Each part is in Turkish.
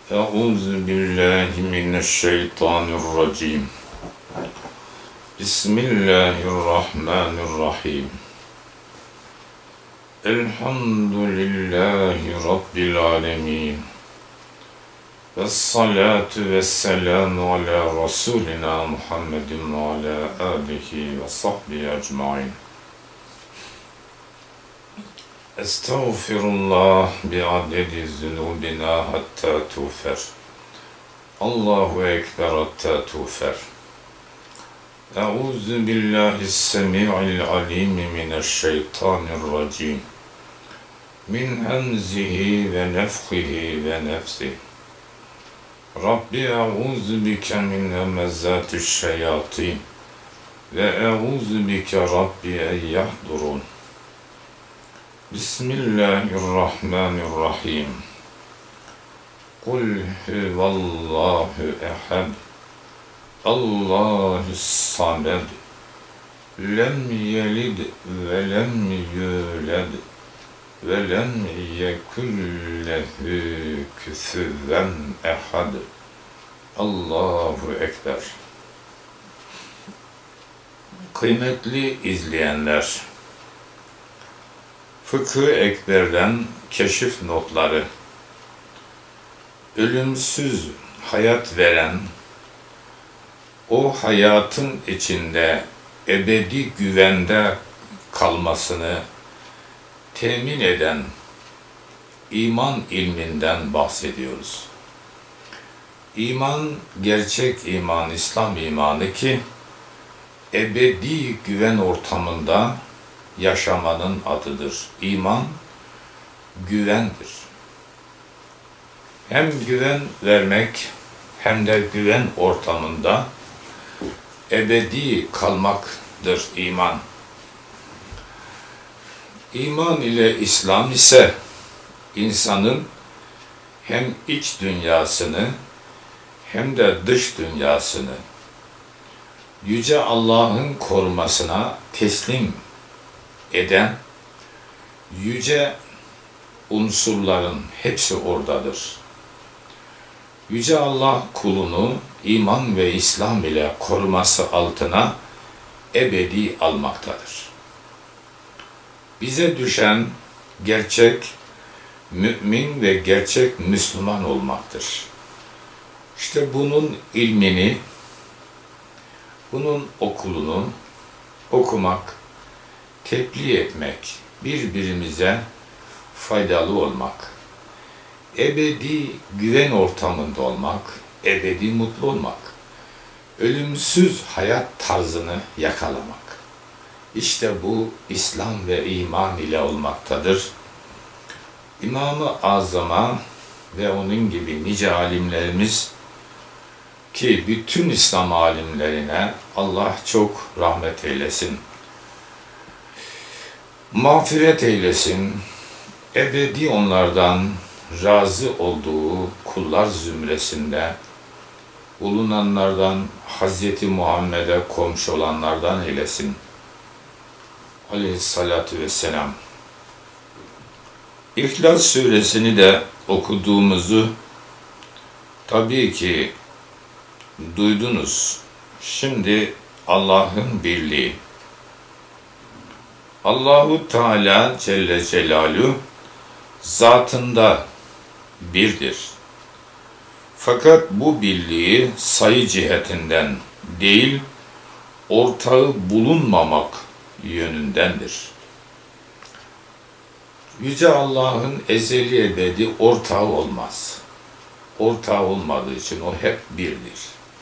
Euzu billahi mineşşeytanirracim. Bismillahirrahmanirrahim. Elhamdülillahi Rabbil alemin. Vessalatu vesselamu ala Resulina Muhammedin ve ala alihi ve sahbihi ecmain. Estağfirullah bi'adedi zunubina hatta tufer. Allahu ekber hatta tufer. Euzu billahi semi'il alim mineşşeytanirracim. Min hemzihi ve nefhihi ve nefsihi. Rabbi euzu bike min hemezatişşeyatin ve euzu bike Rabbi en yahdurun. Bismillahirrahmanirrahim. Kul huvallahu ehad. Allahus samed. Lem yelid ve lem yulad ve lem yekun lehu kufuven ehad. Allahu ekber. Kıymetli izleyenler, Fıkh-ı Ekber'den keşif notları, ölümsüz hayat veren, o hayatın içinde ebedi güvende kalmasını temin eden iman ilminden bahsediyoruz. İman, gerçek iman, İslam imanı ki ebedi güven ortamında yaşamanın adıdır. İman, güvendir. Hem güven vermek hem de güven ortamında ebedi kalmaktır iman. İman ile İslam ise insanın hem iç dünyasını hem de dış dünyasını Yüce Allah'ın korumasına teslim eden yüce unsurların hepsi oradadır. Yüce Allah kulunu iman ve İslam ile koruması altına ebedi almaktadır. Bize düşen gerçek mümin ve gerçek Müslüman olmaktır. İşte bunun ilmini, bunun okulunu okumak, tebliğ etmek, birbirimize faydalı olmak, ebedi güven ortamında olmak, ebedi mutlu olmak, ölümsüz hayat tarzını yakalamak. İşte bu İslam ve iman ile olmaktadır. İmam-ı Azam'a ve onun gibi nice alimlerimiz ki bütün İslam alimlerine Allah çok rahmet eylesin, mağfiret eylesin, ebedi onlardan razı olduğu kullar zümresinde bulunanlardan, Hz. Muhammed'e komşu olanlardan eylesin. Aleyhissalatu vesselam. İhlas suresini de okuduğumuzu tabii ki duydunuz. Şimdi Allah'ın birliği. Allahu Teala Celle Celaluhu zatında birdir. Fakat bu birliği sayı cihetinden değil, ortağı bulunmamak yönündendir. Yüce Allah'ın ezeli ebedi ortağı olmaz. Ortağı olmadığı için o hep birdir.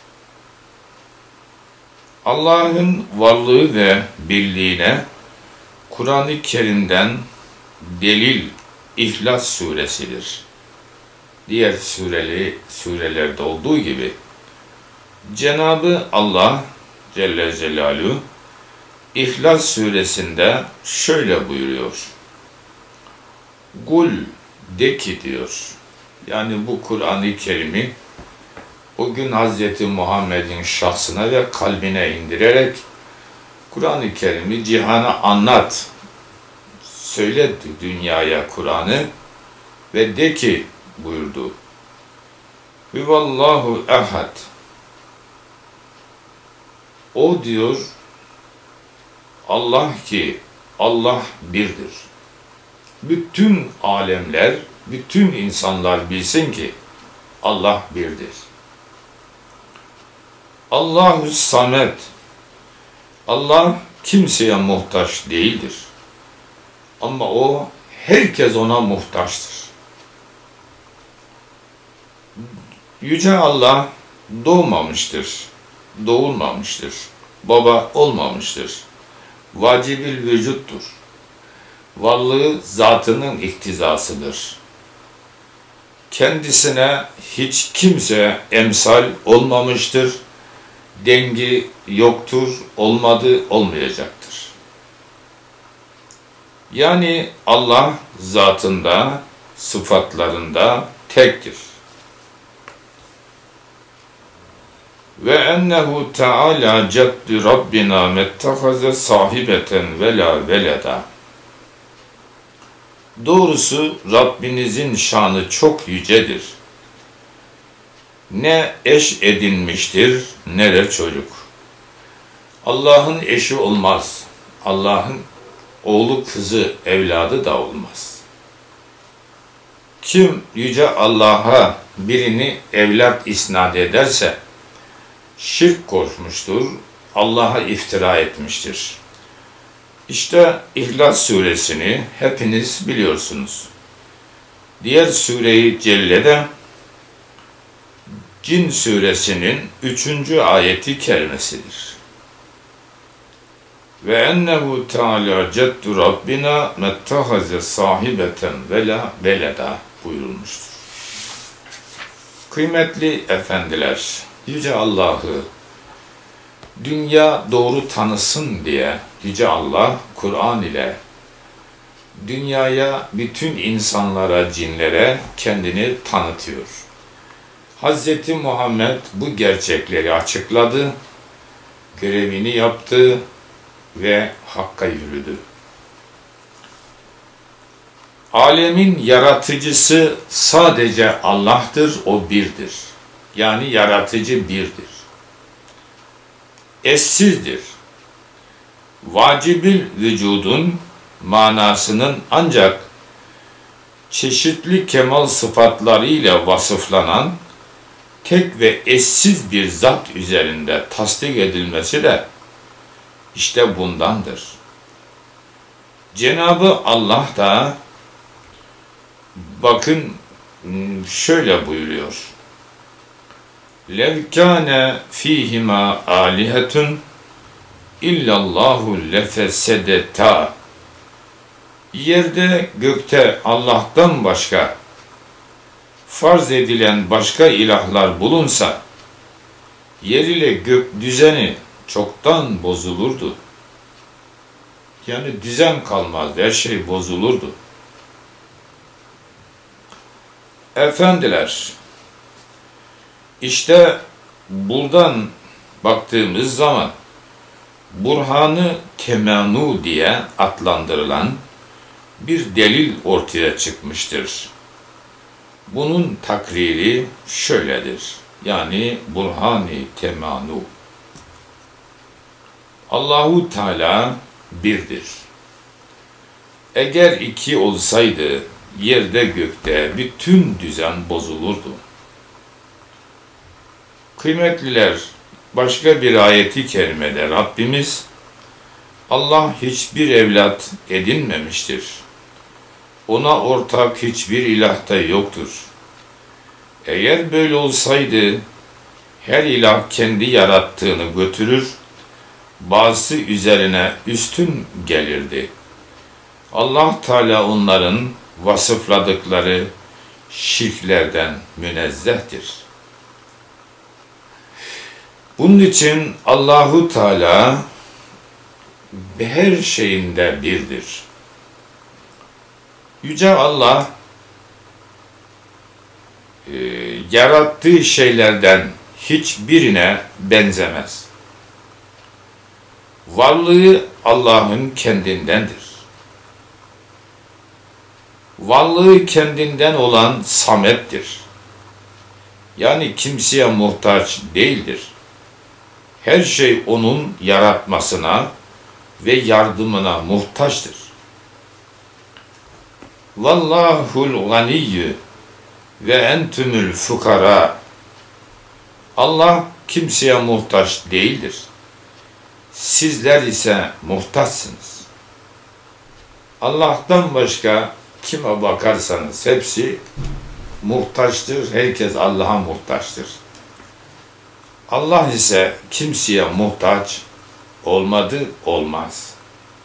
Allah'ın varlığı ve birliğine Kur'an-ı Kerim'den delil İhlas suresidir. Diğer surelerde olduğu gibi Cenab-ı Allah Celle Celaluhu İhlas suresinde şöyle buyuruyor. Kul de ki diyor. Yani bu Kur'an-ı Kerim'i o gün Hz. Muhammed'in şahsına ve kalbine indirerek Kur'an-ı Kerim'i cihana anlat. Söyle dünyaya Kur'an'ı ve de ki buyurdu. Huvallahu ehad. O diyor Allah ki Allah birdir. Bütün alemler, bütün insanlar bilsin ki Allah birdir. Allahu samet. Allah kimseye muhtaç değildir. Ama o herkes ona muhtaçtır. Yüce Allah doğmamıştır, doğulmamıştır, baba olmamıştır. Vacibil vücuttur. Varlığı zatının iktizasıdır. Kendisine hiç kimse emsal olmamıştır. Dengi yoktur, olmadı, olmayacaktır. Yani Allah zatında, sıfatlarında tektir. Ve ennehu teala ceddu rabbina mettehaze sahibeten ve la veleda. Doğrusu Rabbinizin şanı çok yücedir. Ne eş edinmiştir ne de çocuk. Allah'ın eşi olmaz. Allah'ın oğlu, kızı, evladı da olmaz. Kim yüce Allah'a birini evlat isnat ederse şirk koşmuştur, Allah'a iftira etmiştir. İşte İhlas suresini hepiniz biliyorsunuz. Diğer sure-i Celle'de Cin suresinin 3. ayeti kerimesidir. Ve ennehu teala ceddu rabbina mettehaze sahibeten ve la veleda buyurulmuştur. Kıymetli efendiler, Yüce Allah'ı dünya doğru tanısın diye Yüce Allah Kur'an ile dünyaya, bütün insanlara, cinlere kendini tanıtıyor. Hz. Muhammed bu gerçekleri açıkladı, görevini yaptı ve Hakk'a yürüdü. Alemin yaratıcısı sadece Allah'tır, o birdir. Yani yaratıcı birdir. Eşsizdir. Vacibil vücudun manasının ancak çeşitli kemal sıfatlarıyla vasıflanan tek ve eşsiz bir zat üzerinde tasdik edilmesi de işte bundandır. Cenab-ı Allah da bakın şöyle buyuruyor. لَوْ كَانَ ف۪يهِمَا آلِهَةٌ اِلَّا اللّٰهُ لَفَسَدَتَا. Yerde gökte Allah'tan başka farz edilen başka ilahlar bulunsa, yer ile gök düzeni çoktan bozulurdu. Yani düzen kalmazdı, her şey bozulurdu. Efendiler, İşte buradan baktığımız zaman Burhan-ı Temanu diye adlandırılan bir delil ortaya çıkmıştır. Bunun takriri şöyledir. Yani Burhan-ı Temanu. Allahu Teala birdir. Eğer iki olsaydı yerde gökte bütün düzen bozulurdu. Kıymetliler, başka bir ayeti kerimede Rabbimiz Allah hiçbir evlat edinmemiştir. Ona ortak hiçbir ilah da yoktur. Eğer böyle olsaydı her ilah kendi yarattığını götürür, bazısı üzerine üstün gelirdi. Allah Teala onların vasıfladıkları şirklerden münezzehtir. Bunun için Allahu Teala her şeyinde birdir. Yüce Allah yarattığı şeylerden hiçbirine benzemez. Varlığı Allah'ın kendindendir. Varlığı kendinden olan Samet'tir. Yani kimseye muhtaç değildir. Her şey onun yaratmasına ve yardımına muhtaçtır. Vallahul ganiyyü ve entümül fukara. Allah kimseye muhtaç değildir. Sizler ise muhtaçsınız. Allah'tan başka kime bakarsanız hepsi muhtaçtır. Herkes Allah'a muhtaçtır. Allah ise kimseye muhtaç olmadı, olmaz.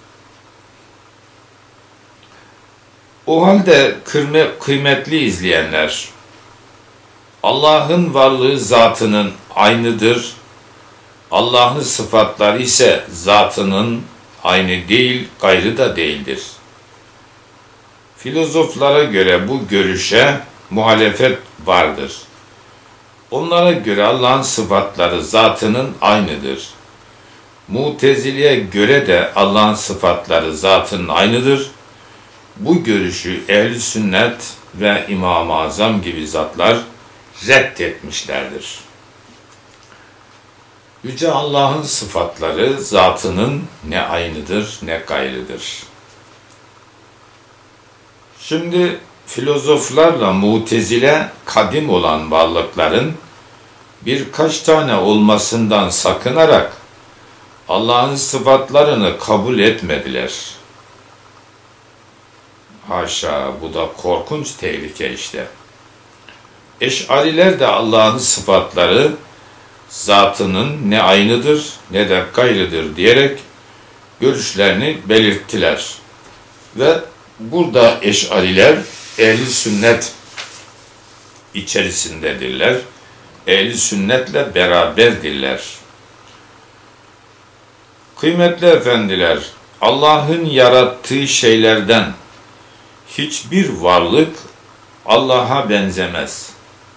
O halde kıymetli izleyenler, Allah'ın varlığı zatının aynıdır. Allah'ın sıfatları ise zatının aynı değil, gayrı da değildir. Filozoflara göre bu görüşe muhalefet vardır. Onlara göre Allah'ın sıfatları zatının aynıdır. Mutezile'ye göre de Allah'ın sıfatları zatının aynıdır. Bu görüşü ehl-i sünnet ve İmam-ı Azam gibi zatlar reddetmişlerdir. Yüce Allah'ın sıfatları zatının ne aynıdır ne gayrıdır. Şimdi filozoflarla Mutezile kadim olan varlıkların birkaç tane olmasından sakınarak Allah'ın sıfatlarını kabul etmediler. Haşa, bu da korkunç tehlike işte. Eş'ariler de Allah'ın sıfatları zatının ne aynıdır ne de gayrıdır diyerek görüşlerini belirttiler. Ve burada Eş'ariler ehl-i sünnet içerisindedirler. Ehl-i sünnetle beraberdirler. Kıymetli efendiler, Allah'ın yarattığı şeylerden hiçbir varlık Allah'a benzemez.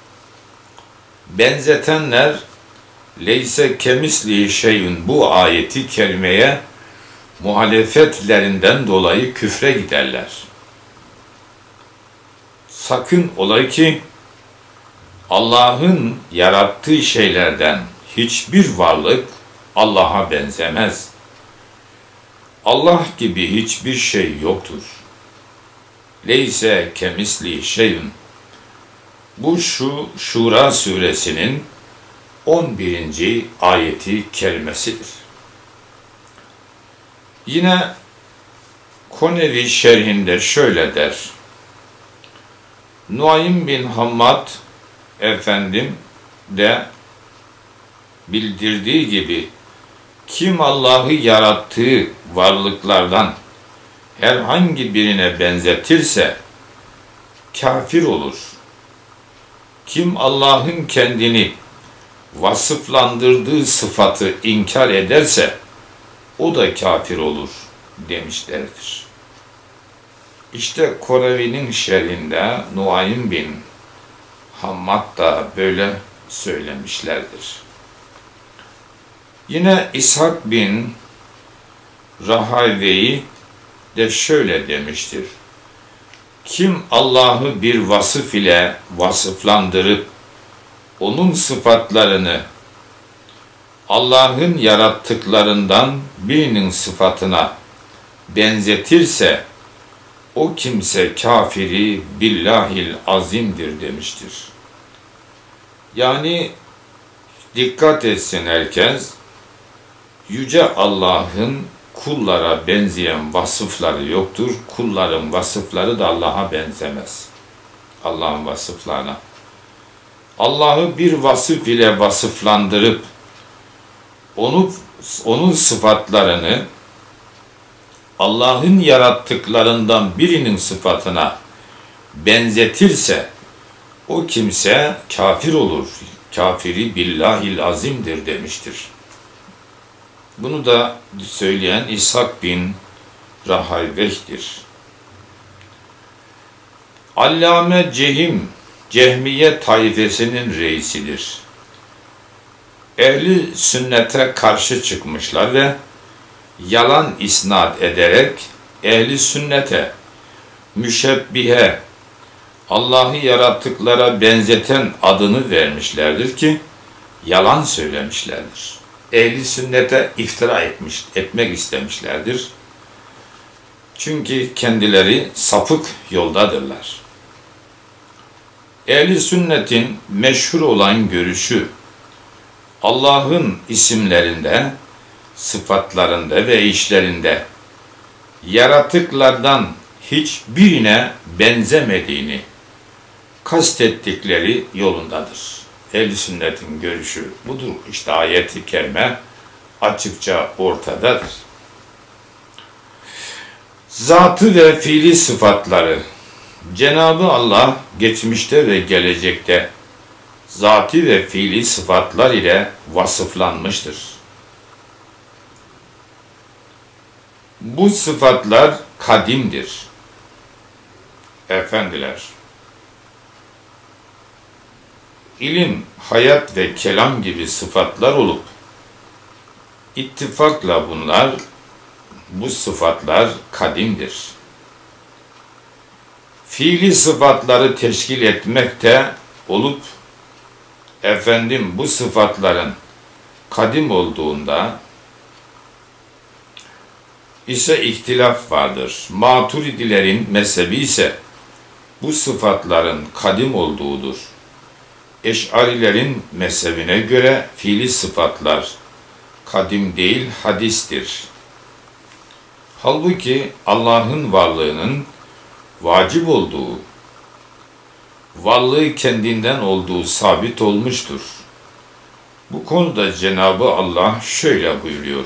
Benzetenler leyse kemisli şeyün bu ayeti kerimeye muhalefetlerinden dolayı küfre giderler. Sakın ola ki Allah'ın yarattığı şeylerden hiçbir varlık Allah'a benzemez. Allah gibi hiçbir şey yoktur. Leyse kemisli şeyün. Bu Şura suresinin 11. ayeti kerimesidir. Yine Konevi şerhinde şöyle der. Nuaym bin Hammad efendim de bildirdiği gibi kim Allah'ı yarattığı varlıklardan herhangi birine benzetirse kafir olur. Kim Allah'ın kendini vasıflandırdığı sıfatı inkar ederse o da kafir olur demişlerdir. İşte Korevi'nin şerhinde Nuaym bin Hammad da böyle söylemişlerdir. Yine İshak bin Rahayveyi de şöyle demiştir. Kim Allah'ı bir vasıf ile vasıflandırıp onun sıfatlarını Allah'ın yarattıklarından birinin sıfatına benzetirse o kimse kafiri billahil azimdir demiştir. Yani dikkat etsin herkes, Yüce Allah'ın kullara benzeyen vasıfları yoktur. Kulların vasıfları da Allah'a benzemez. Allah'ın vasıflarına. Allah'ı bir vasıf ile vasıflandırıp onun sıfatlarını Allah'ın yarattıklarından birinin sıfatına benzetirse o kimse kafir olur. Kafiri billahil azimdir demiştir. Bunu da söyleyen İshak bin Rahayveh'tir. Allame Cehmiye taifesinin reisidir. Ehli sünnete karşı çıkmışlar ve yalan isnat ederek ehli sünnete müşebbihe, Allah'ı yarattıklara benzeten adını vermişlerdir ki yalan söylemişlerdir. Ehli sünnete iftira etmek istemişlerdir. Çünkü kendileri sapık yoldadırlar. Ehli sünnetin meşhur olan görüşü, Allah'ın isimlerinde, sıfatlarında ve işlerinde yaratıklardan hiçbirine benzemediğini kastettikleri yolundadır. Ehl-i sünnetin görüşü budur. İşte ayet-i kerime açıkça ortadadır. Zatı ve fiili sıfatları Cenab-ı Allah geçmişte ve gelecekte zati ve fiili sıfatlar ile vasıflanmıştır. Bu sıfatlar kadimdir. Efendiler, ilim, hayat ve kelam gibi sıfatlar olup ittifakla bu sıfatlar kadimdir. Fiili sıfatları teşkil etmekte olup bu sıfatların kadim olduğunda ise ihtilaf vardır. Maturidilerin mezhebi ise bu sıfatların kadim olduğudur. Eş'arilerin mezhebine göre fiili sıfatlar kadim değil, hadistir. Halbuki Allah'ın varlığının vacip olduğu, varlığı kendinden olduğu sabit olmuştur. Bu konuda Cenab-ı Allah şöyle buyuruyor.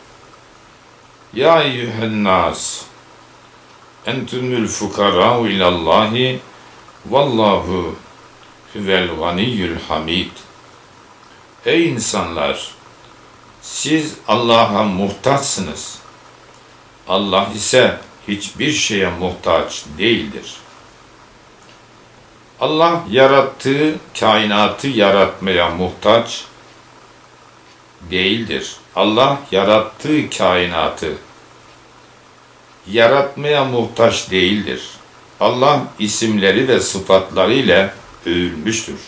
Ya eyyühen nas, entumul fukara'u ilallahi, vallahu huvel ganiyyul hamid. Ey insanlar! Siz Allah'a muhtaçsınız. Allah ise hiçbir şeye muhtaç değildir. Allah yarattığı kainatı yaratmaya muhtaç değildir. Allah yarattığı kainatı yaratmaya muhtaç değildir. Allah isimleri ve sıfatları ile övülmüştür.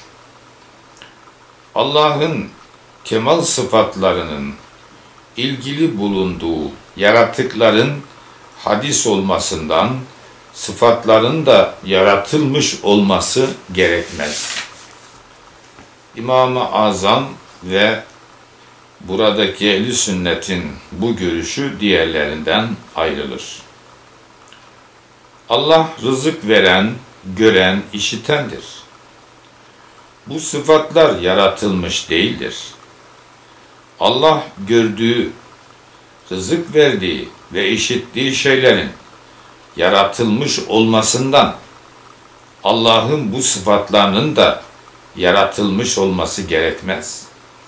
Allah'ın kemal sıfatlarının ilgili bulunduğu yaratıkların hadis olmasından sıfatların da yaratılmış olması gerekmez. İmam-ı Azam ve buradaki ehl-i sünnetin bu görüşü diğerlerinden ayrılır. Allah rızık veren, gören, işitendir. Bu sıfatlar yaratılmış değildir. Allah gördüğü, rızık verdiği ve işittiği şeylerin yaratılmış olmasından Allah'ın bu sıfatlarının da yaratılmış olması gerekmez.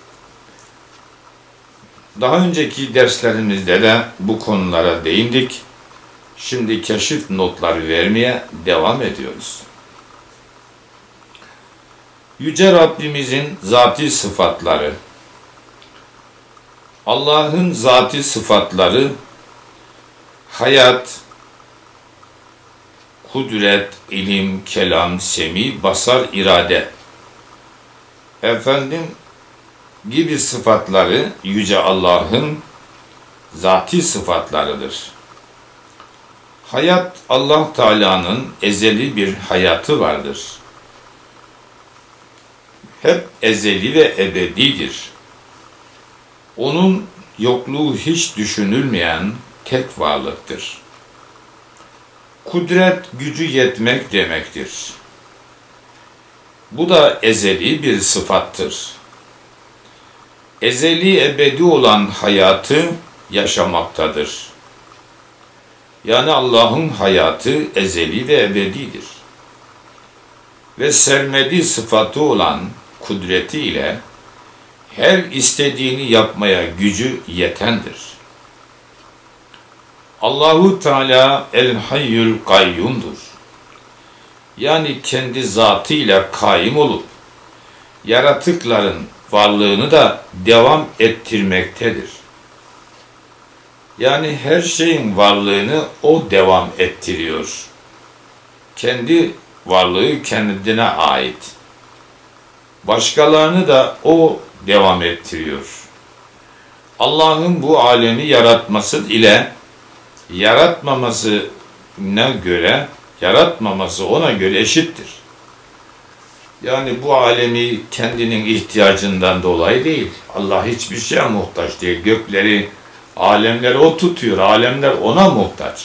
Daha önceki derslerimizde de bu konulara değindik. Şimdi keşif notları vermeye devam ediyoruz. Yüce Rabbimizin zati sıfatları, Allah'ın zati sıfatları, hayat, kudret, ilim, kelam, semi, basar, irade, gibi sıfatları Yüce Allah'ın zati sıfatlarıdır. Hayat, Allah Teala'nın ezeli bir hayatı vardır. Hep ezeli ve ebedidir. Onun yokluğu hiç düşünülmeyen tek varlıktır. Kudret, gücü yetmek demektir. Bu da ezeli bir sıfattır. Ezeli ebedi olan hayatı yaşamaktadır. Yani Allah'ın hayatı ezeli ve ebedidir. Ve sermedi sıfatı olan kudreti ile her istediğini yapmaya gücü yetendir. Allahu Teala el-Hayyül Kayyum'dur. Yani kendi zatıyla kaim olup yaratıkların varlığını da devam ettirmektedir. Yani her şeyin varlığını o devam ettiriyor. Kendi varlığı kendine ait. Başkalarını da o devam ettiriyor. Allah'ın bu alemi yaratması ile yaratmaması ona göre eşittir. Yani bu alemi kendinin ihtiyacından dolayı değil. Allah hiçbir şeye muhtaç değil. Gökleri, alemleri o tutuyor. Alemler ona muhtaç.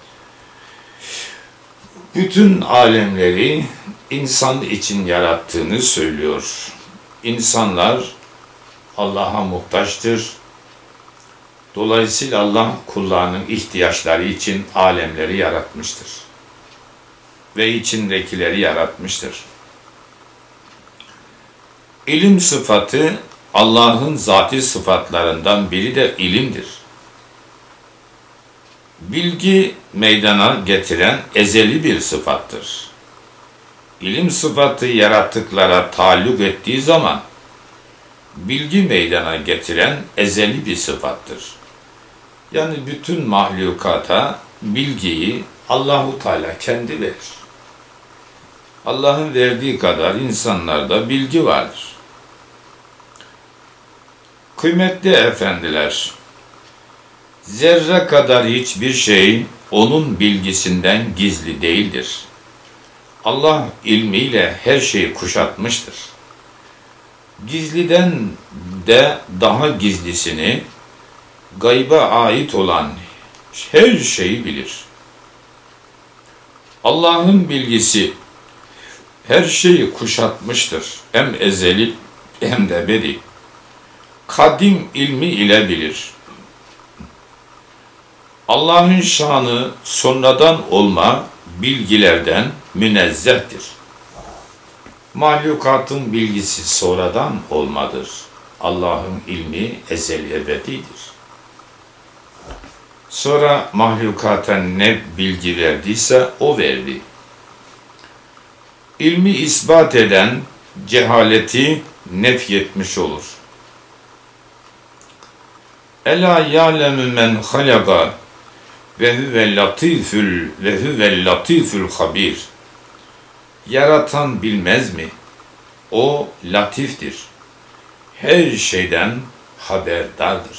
Bütün alemleri insan için yarattığını söylüyor. İnsanlar Allah'a muhtaçtır. Dolayısıyla Allah kullarının ihtiyaçları için alemleri yaratmıştır. Ve içindekileri yaratmıştır. İlim sıfatı Allah'ın zati sıfatlarından biri de ilimdir. Bilgi meydana getiren ezeli bir sıfattır. İlim sıfatı yaratıklara taalluk ettiği zaman bilgi meydana getiren ezeli bir sıfattır. Yani bütün mahlukata bilgiyi Allahu Teala kendi verir. Allah'ın verdiği kadar insanlarda bilgi vardır. Kıymetli efendiler, zerre kadar hiçbir şey onun bilgisinden gizli değildir. Allah ilmiyle her şeyi kuşatmıştır. Gizliden de daha gizlisini, gayba ait olan her şeyi bilir. Allah'ın bilgisi her şeyi kuşatmıştır. Hem ezeli hem de bedi. Kadim ilmi ile bilir. Allah'ın şanı sonradan olma bilgilerden münezzehtir. Mahlukatın bilgisi sonradan olmadır. Allah'ın ilmi ezeli ebedidir. Sonra mahlukata ne bilgi verdiyse o verdi. İlmi ispat eden cehaleti nefyetmiş olur. Ela ya'lemu men halaka ve huvel latiful habir. Yaratan bilmez mi? O latiftir. Her şeyden haberdardır.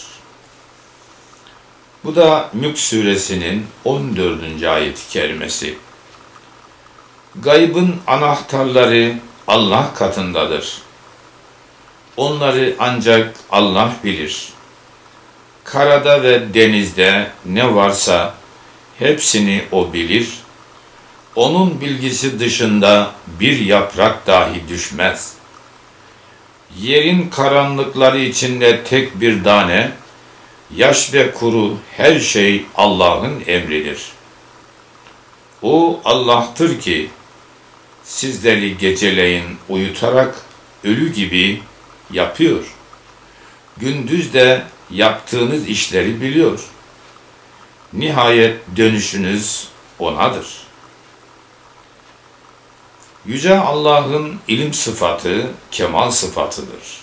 Bu da Mülk suresinin 14. ayet-i kerimesi. Gaybın anahtarları Allah katındadır. Onları ancak Allah bilir. Karada ve denizde ne varsa hepsini o bilir. Onun bilgisi dışında bir yaprak dahi düşmez. Yerin karanlıkları içinde tek bir tane, yaş ve kuru her şey Allah'ın emridir. O Allah'tır ki sizleri geceleyin uyutarak ölü gibi yapıyor. Gündüz de yaptığınız işleri biliyor. Nihayet dönüşünüz O'nadır. Yüce Allah'ın ilim sıfatı kemal sıfatıdır.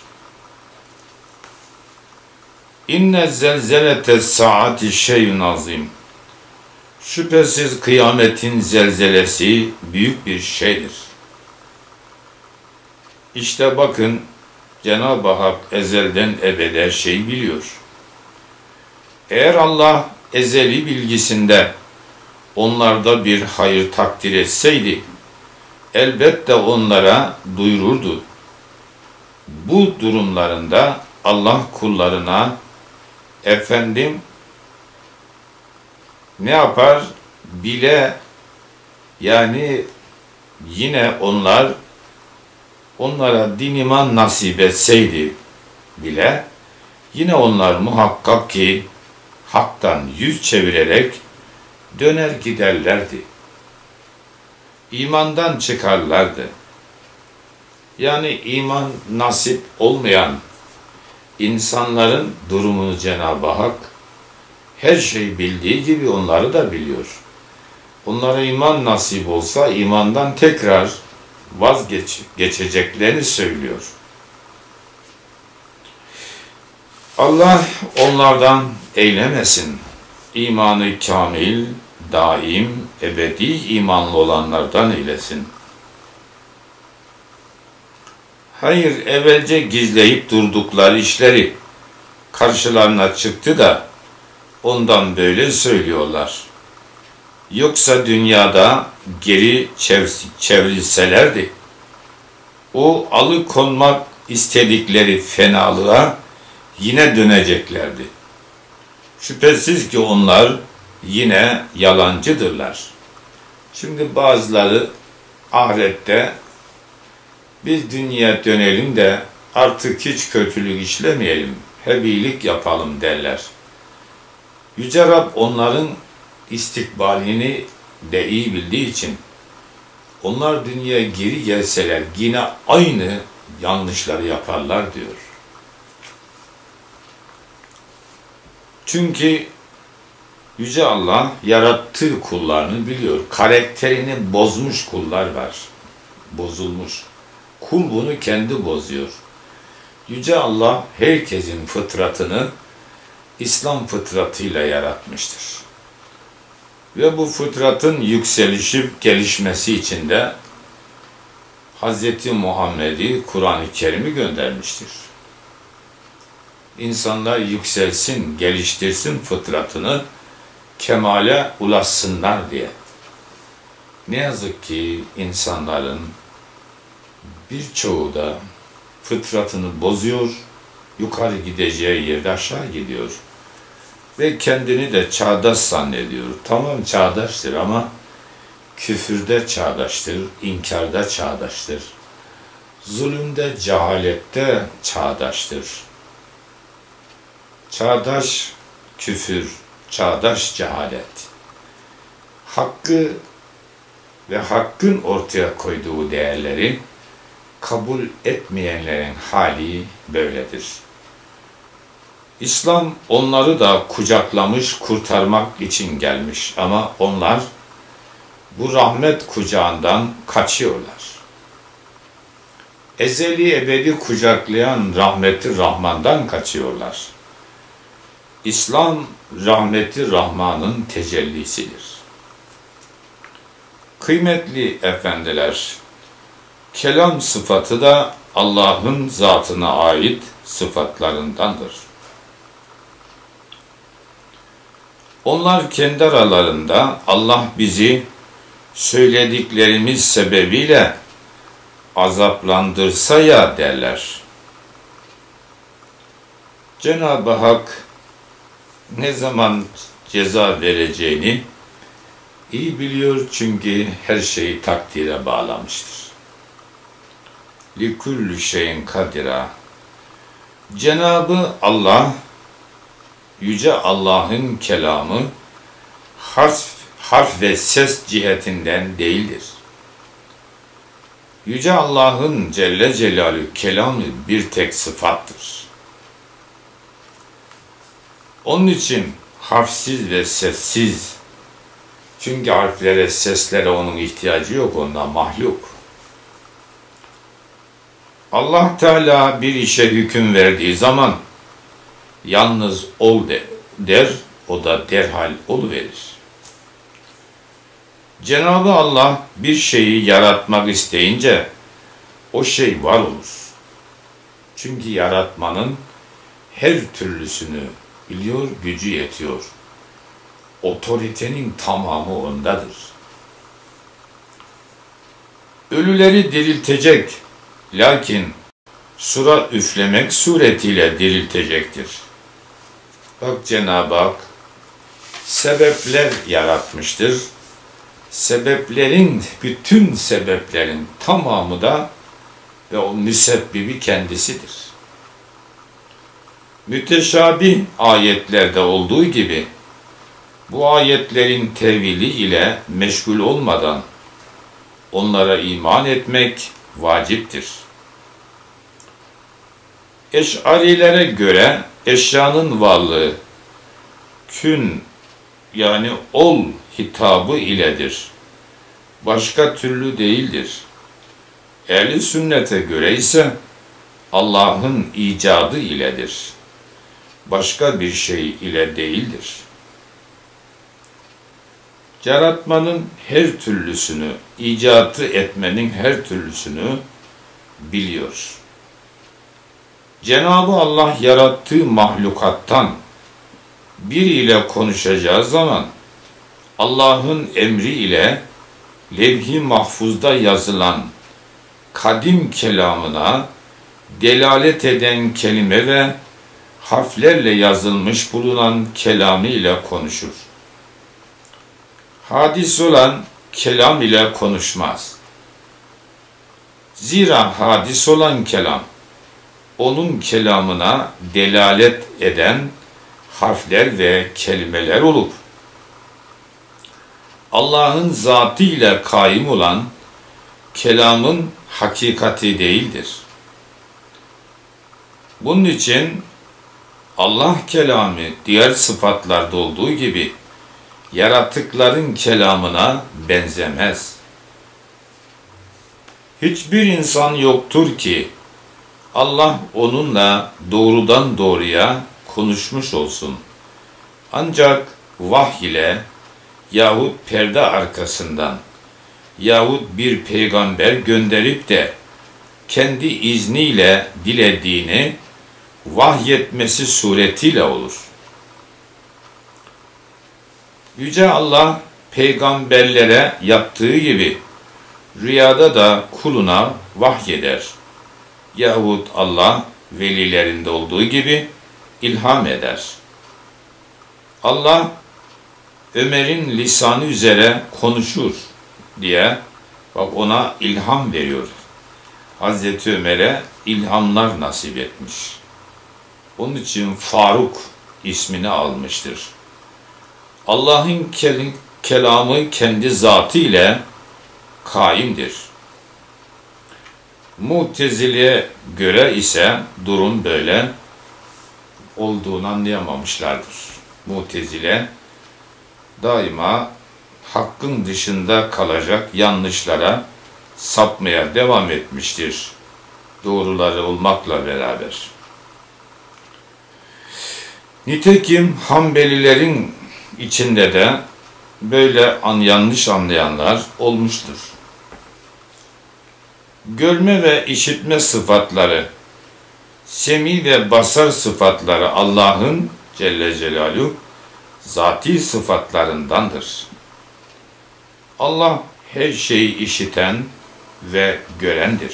İnne zelzelete saati şeyun azim. Şüphesiz kıyametin zelzelesi büyük bir şeydir. İşte bakın Cenab-ı Hak ezelden ebede her şeyi biliyor. Eğer Allah ezeli bilgisinde onlarda bir hayır takdir etseydi, elbette onlara duyururdu. Bu durumlarında Allah kullarına ne yapar? Bile yani yine onlara din iman nasip etseydi bile yine onlar muhakkak ki haktan yüz çevirerek döner giderlerdi. İmandan çıkarlardı. Yani iman nasip olmayan insanların durumunu Cenab-ı Hak her şeyi bildiği gibi onları da biliyor. Onlara iman nasip olsa imandan tekrar vazgeçeceklerini söylüyor. Allah onlardan eylemesin. İmanı kamil, daim, ebedi imanlı olanlardan eylesin. Hayır, evvelce gizleyip durdukları işleri karşılarına çıktı da ondan böyle söylüyorlar. Yoksa dünyada geri çevrilselerdi, o alıkonmak istedikleri fenalığa yine döneceklerdi. Şüphesiz ki onlar yine yalancıdırlar. Şimdi bazıları ahirette biz dünyaya dönelim de artık hiç kötülük işlemeyelim, hep iyilik yapalım derler. Yüce Rab onların istikbalini de iyi bildiği için onlar dünyaya geri gelseler yine aynı yanlışları yaparlar diyor. Çünkü Yüce Allah yarattığı kullarını biliyor. Karakterini bozmuş kullar var. Bozulmuş. Kul bunu kendi bozuyor. Yüce Allah herkesin fıtratını İslam fıtratıyla yaratmıştır. Ve bu fıtratın yükselişip gelişmesi için de Hz. Muhammed'i Kur'an-ı Kerim'i göndermiştir. İnsanlar yükselsin, geliştirsin fıtratını, kemale ulaşsınlar diye. Ne yazık ki insanların birçoğu da fıtratını bozuyor, yukarı gideceği yerde aşağı gidiyor. Ve kendini de çağdaş zannediyor. Tamam çağdaştır ama küfürde çağdaştır, inkarda çağdaştır. Zulümde, cehalette çağdaştır. Çağdaş küfür, çağdaş cehalet. Hakkı ve hakkın ortaya koyduğu değerleri kabul etmeyenlerin hali böyledir. İslam onları da kucaklamış, kurtarmak için gelmiş ama onlar bu rahmet kucağından kaçıyorlar. Ezeli ebedi kucaklayan rahmeti Rahman'dan kaçıyorlar. İslam rahmeti Rahman'ın tecellisidir. Kıymetli efendiler, kelam sıfatı da Allah'ın zatına ait sıfatlarındandır. Onlar kendi aralarında Allah bizi söylediklerimiz sebebiyle azaplandırsa ya derler. Cenab-ı Hak ne zaman ceza vereceğini iyi biliyor çünkü her şeyi takdire bağlamıştır. لِكُلُّ şeyin kadira. Cenab-ı Allah, Yüce Allah'ın kelamı harf ve ses cihetinden değildir. Yüce Allah'ın Celle Celaluhu kelamı bir tek sıfattır. Onun için harfsiz ve sessiz. Çünkü harflere, seslere onun ihtiyacı yok, ondan mahluk. Allah Teala bir işe hüküm verdiği zaman yalnız ol der, o da derhal oluverir. Cenab-ı Allah bir şeyi yaratmak isteyince o şey var olur. Çünkü yaratmanın her türlüsünü biliyor, gücü yetiyor. Otoritenin tamamı ondadır. Ölüleri diriltecek, lakin sura üflemek suretiyle diriltecektir. Bak Cenab-ı Hak sebepler yaratmıştır. Bütün sebeplerin tamamı da ve o müsebbibi kendisidir. Müteşabih ayetlerde olduğu gibi bu ayetlerin tevili ile meşgul olmadan onlara iman etmek vaciptir. Eş'arilere göre eşyanın varlığı kün yani ol hitabı iledir. Başka türlü değildir. Ehli sünnete göre ise Allah'ın icadı iledir. Başka bir şey ile değildir. Yaratmanın her türlüsünü, icatı etmenin her türlüsünü biliyor. Cenab-ı Allah yarattığı mahlukattan biriyle konuşacağı zaman Allah'ın emri ile levh-i mahfuzda yazılan kadim kelamına delalet eden kelime ve harflerle yazılmış bulunan kelamı ile konuşur. Hadis olan kelam ile konuşmaz. Zira hadis olan kelam, onun kelamına delalet eden harfler ve kelimeler olur. Allah'ın zatı ile kaim olan kelamın hakikati değildir. Bunun için Allah kelamı diğer sıfatlarda olduğu gibi yaratıkların kelamına benzemez. Hiçbir insan yoktur ki Allah onunla doğrudan doğruya konuşmuş olsun. Ancak vahiy ile yahut perde arkasından yahut bir peygamber gönderip de kendi izniyle dilediğini vahyetmesi suretiyle olur. Yüce Allah peygamberlere yaptığı gibi rüyada da kuluna vahyeder. Yahut Allah velilerinde olduğu gibi ilham eder. Allah Ömer'in lisanı üzere konuşur diye bak ona ilham veriyor. Hazreti Ömer'e ilhamlar nasip etmiş. Onun için Faruk ismini almıştır. Allah'ın kelamı kendi zatı ile kaimdir. Mu'tezili'ye göre ise durum böyle olduğunu anlayamamışlardır. Mu'tezile daima hakkın dışında kalacak yanlışlara sapmaya devam etmiştir. Doğruları olmakla beraber. Nitekim Hanbelilerin içinde de böyle yanlış anlayanlar olmuştur. Görme ve işitme sıfatları, semi ve basar sıfatları Allah'ın Celle Celaluhu zati sıfatlarındandır. Allah her şeyi işiten ve görendir.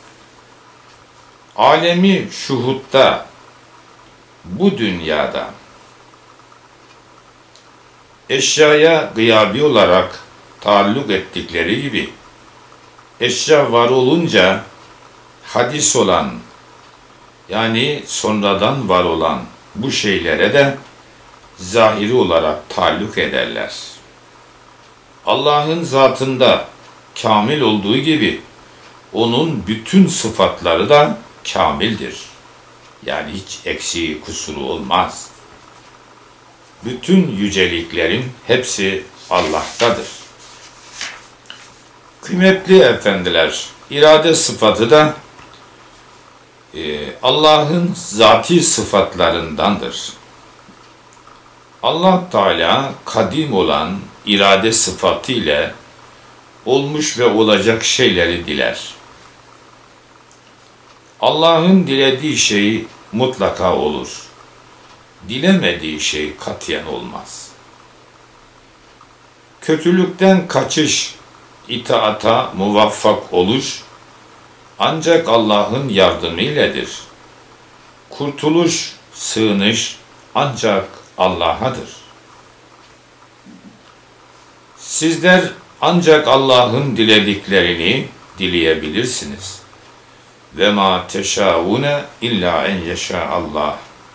Alemi şuhutta, bu dünyada eşyaya gıyabi olarak taalluk ettikleri gibi eşya var olunca hadis olan yani sonradan var olan bu şeylere de zahiri olarak taalluk ederler. Allah'ın zatında kamil olduğu gibi onun bütün sıfatları da kamildir. Yani hiç eksiği kusuru olmaz. Bütün yüceliklerin hepsi Allah'tadır. Kıymetli efendiler, irade sıfatı da Allah'ın zati sıfatlarındandır. Allah Teala kadim olan irade sıfatı ile olmuş ve olacak şeyleri diler. Allah'ın dilediği şey mutlaka olur. Dilemediği şey katiyen olmaz. Kötülükten kaçış, itaata muvaffak oluş ancak Allah'ın yardımı iledir. Kurtuluş, sığınış ancak Allah'adır. Sizler ancak Allah'ın dilediklerini dileyebilirsiniz. Ve ma teşaune illa en yeşâ Allah.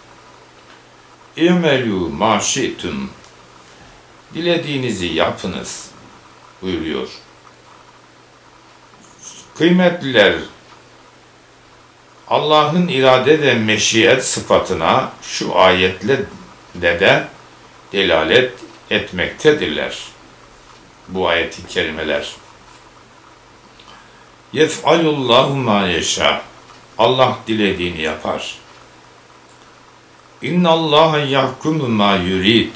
İ'melû mâ şi'tum. Dilediğinizi yapınız buyuruyor. Kıymetliler, Allah'ın irade ve meşiyet sıfatına şu ayetle de delalet etmektedirler. Bu ayet-i kerimeler. Yef'alullahu ma yeşâ. Allah dilediğini yapar. İnnallâhe yahkumu ma yurid.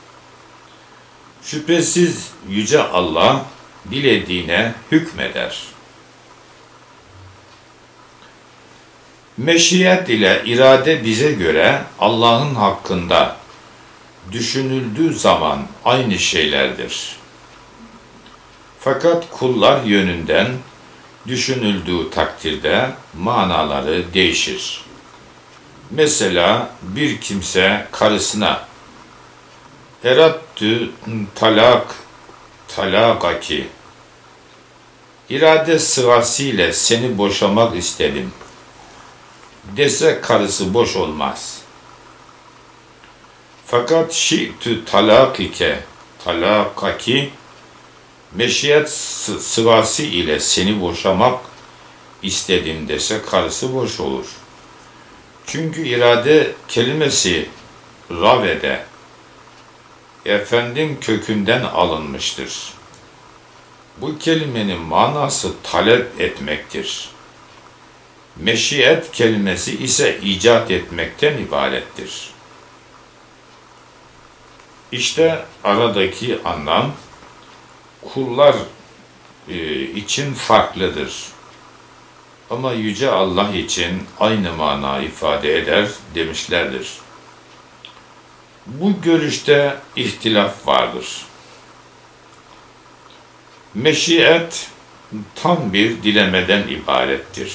Şüphesiz Yüce Allah dilediğine hükmeder. Meşiyet ile irade bize göre Allah'ın hakkında düşünüldüğü zaman aynı şeylerdir. Fakat kullar yönünden düşünüldüğü takdirde manaları değişir. Mesela bir kimse karısına erattü talakaki irade sırasıyla seni boşamak istedim dese karısı boş olmaz. Fakat şi'tü talakaki meşiyet sırası ile seni boşamak istedim dese karısı boş olur. Çünkü irade kelimesi ravede kökünden alınmıştır. Bu kelimenin manası talep etmektir. Meşiyet kelimesi ise icat etmekten ibarettir. İşte aradaki anlam kullar için farklıdır. Ama Yüce Allah için aynı mana ifade eder demişlerdir. Bu görüşte ihtilaf vardır. Meşiyet tam bir dilemeden ibarettir.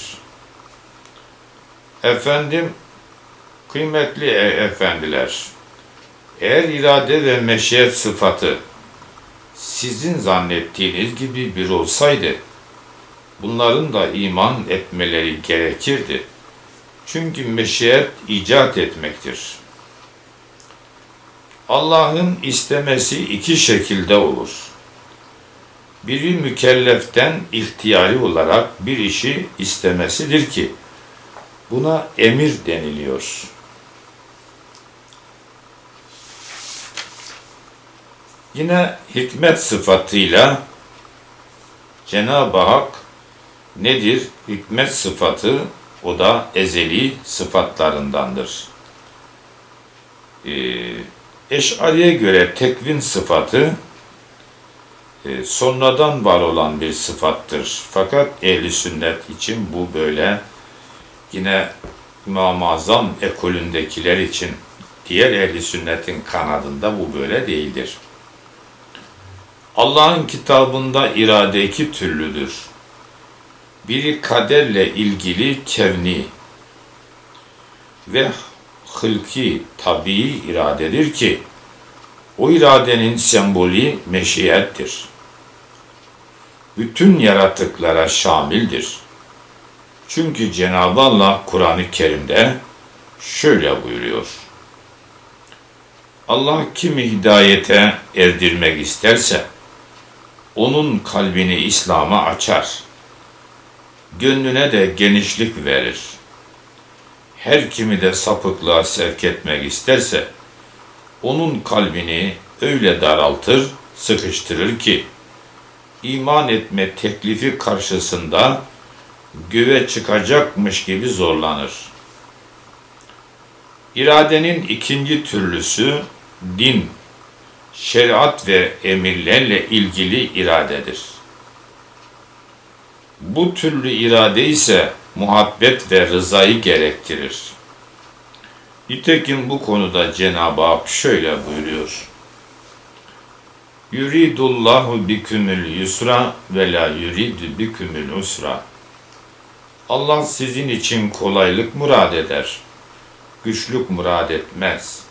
Kıymetli efendiler, eğer irade ve meşiyet sıfatı sizin zannettiğiniz gibi bir olsaydı, bunların da iman etmeleri gerekirdi. Çünkü meşiyet icat etmektir. Allah'ın istemesi iki şekilde olur. Biri mükelleften ihtiyari olarak bir işi istemesidir ki, buna emir deniliyor. Yine hikmet sıfatıyla Cenab-ı Hak nedir? Hikmet sıfatı, o da ezeli sıfatlarındandır. Eş'ariye göre tekvin sıfatı sonradan var olan bir sıfattır. Fakat ehli sünnet için bu böyle. Yine İmam-ı Azam ekolündekiler için diğer ehli sünnetin kanadında bu böyle değildir. Allah'ın kitabında irade iki türlüdür. Biri kaderle ilgili kevni ve hılki, tabii iradedir ki o iradenin sembolü meşiyettir. Bütün yaratıklara şamildir. Çünkü Cenab-ı Allah Kur'an-ı Kerim'de şöyle buyuruyor. Allah kimi hidayete erdirmek isterse onun kalbini İslam'a açar. Gönlüne de genişlik verir. Her kimi de sapıklığa sevk etmek isterse onun kalbini öyle daraltır, sıkıştırır ki iman etme teklifi karşısında göğe çıkacakmış gibi zorlanır. İradenin ikinci türlüsü din, şeriat ve emirlerle ilgili iradedir. Bu türlü irade ise muhabbet ve rızayı gerektirir. Nitekim bu konuda Cenab-ı Hak şöyle buyuruyor. Yuridullahu bikumul yusra ve la yuridu bikumul usra. Allah sizin için kolaylık murad eder, güçlük murad etmez.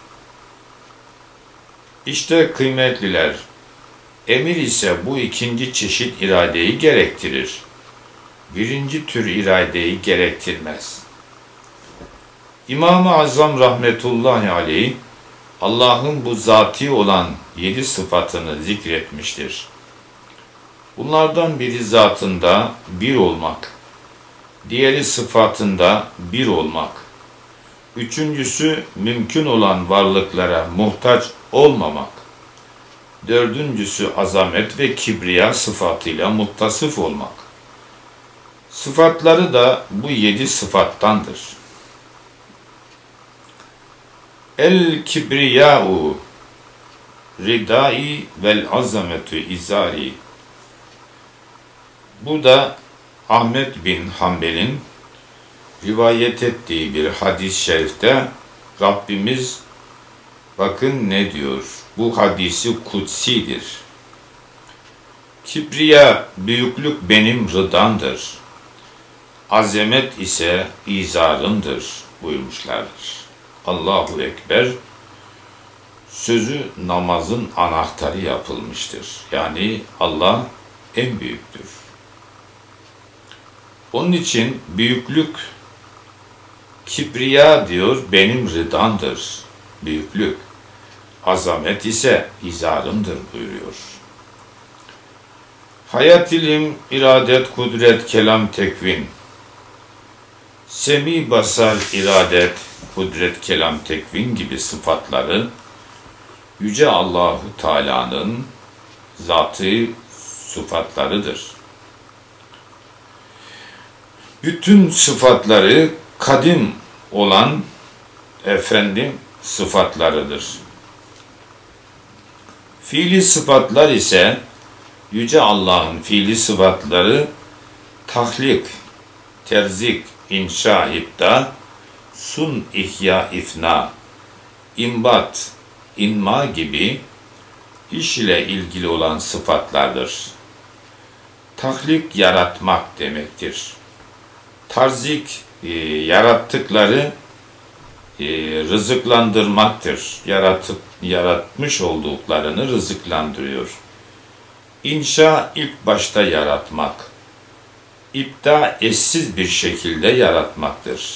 İşte kıymetliler, emir ise bu ikinci çeşit iradeyi gerektirir. Birinci tür iradeyi gerektirmez. İmam-ı Azam rahmetullahi aleyh, Allah'ın bu zati olan 7 sıfatını zikretmiştir. Bunlardan biri zatında bir olmak, diğeri sıfatında bir olmak, üçüncüsü mümkün olan varlıklara muhtaç olmamak, dördüncüsü azamet ve kibriya sıfatıyla muttasıf olmak. Sıfatları da bu 7 sıfattandır. El kibriyâ'u ridai vel azametü izari. Bu da Ahmet bin Hanbel'in rivayet ettiği bir hadis-i şerifte Rabbimiz bakın ne diyor? Bu hadisi kutsidir. Kibriya, büyüklük benim rıdamdır. Azamet ise izarımdır buyurmuşlardır. Allahu Ekber sözü namazın anahtarı yapılmıştır. Yani Allah en büyüktür. Onun için büyüklük, kibriya diyor benim rıdamdır. Büyüklük, azamet ise izarımdır buyuruyor. Hayat, ilim, iradet, kudret, kelam, tekvin. Semi, basar, iradet, kudret, kelam, tekvin gibi sıfatları Yüce Allahu Teala'nın zatı sıfatlarıdır. Bütün sıfatları kadim olan sıfatlarıdır. Fiili sıfatlar ise Yüce Allah'ın fiili sıfatları tahlik, terzik, inşa, ipta, sun, ihya, ifna, imbat, inma gibi iş ile ilgili olan sıfatlardır. Tahlik yaratmak demektir. Tarzik yarattıkları rızıklandırmaktır. Yaratmış olduklarını rızıklandırıyor. İnşa ilk başta yaratmak. İpta eşsiz bir şekilde yaratmaktır.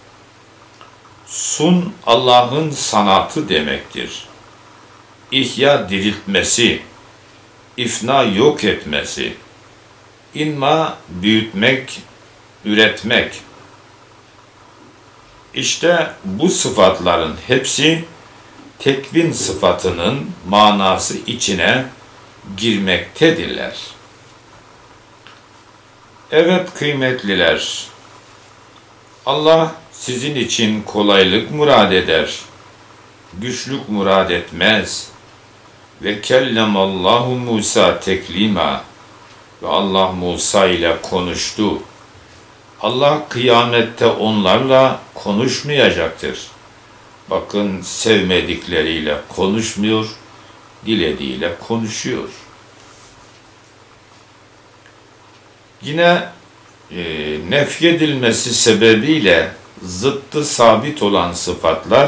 Sun Allah'ın sanatı demektir. İhya diriltmesi, ifna yok etmesi, inma büyütmek, üretmek. İşte bu sıfatların hepsi tekvin sıfatının manası içine girmektedirler. Evet kıymetliler, Allah sizin için kolaylık murad eder, güçlük murad etmez. Ve kellemallahu Musa teklima, ve Allah Musa ile konuştu. Allah kıyamette onlarla konuşmayacaktır. Bakın sevmedikleriyle konuşmuyor, dilediğiyle konuşuyor. Yine nefyedilmesi sebebiyle zıttı sabit olan sıfatlar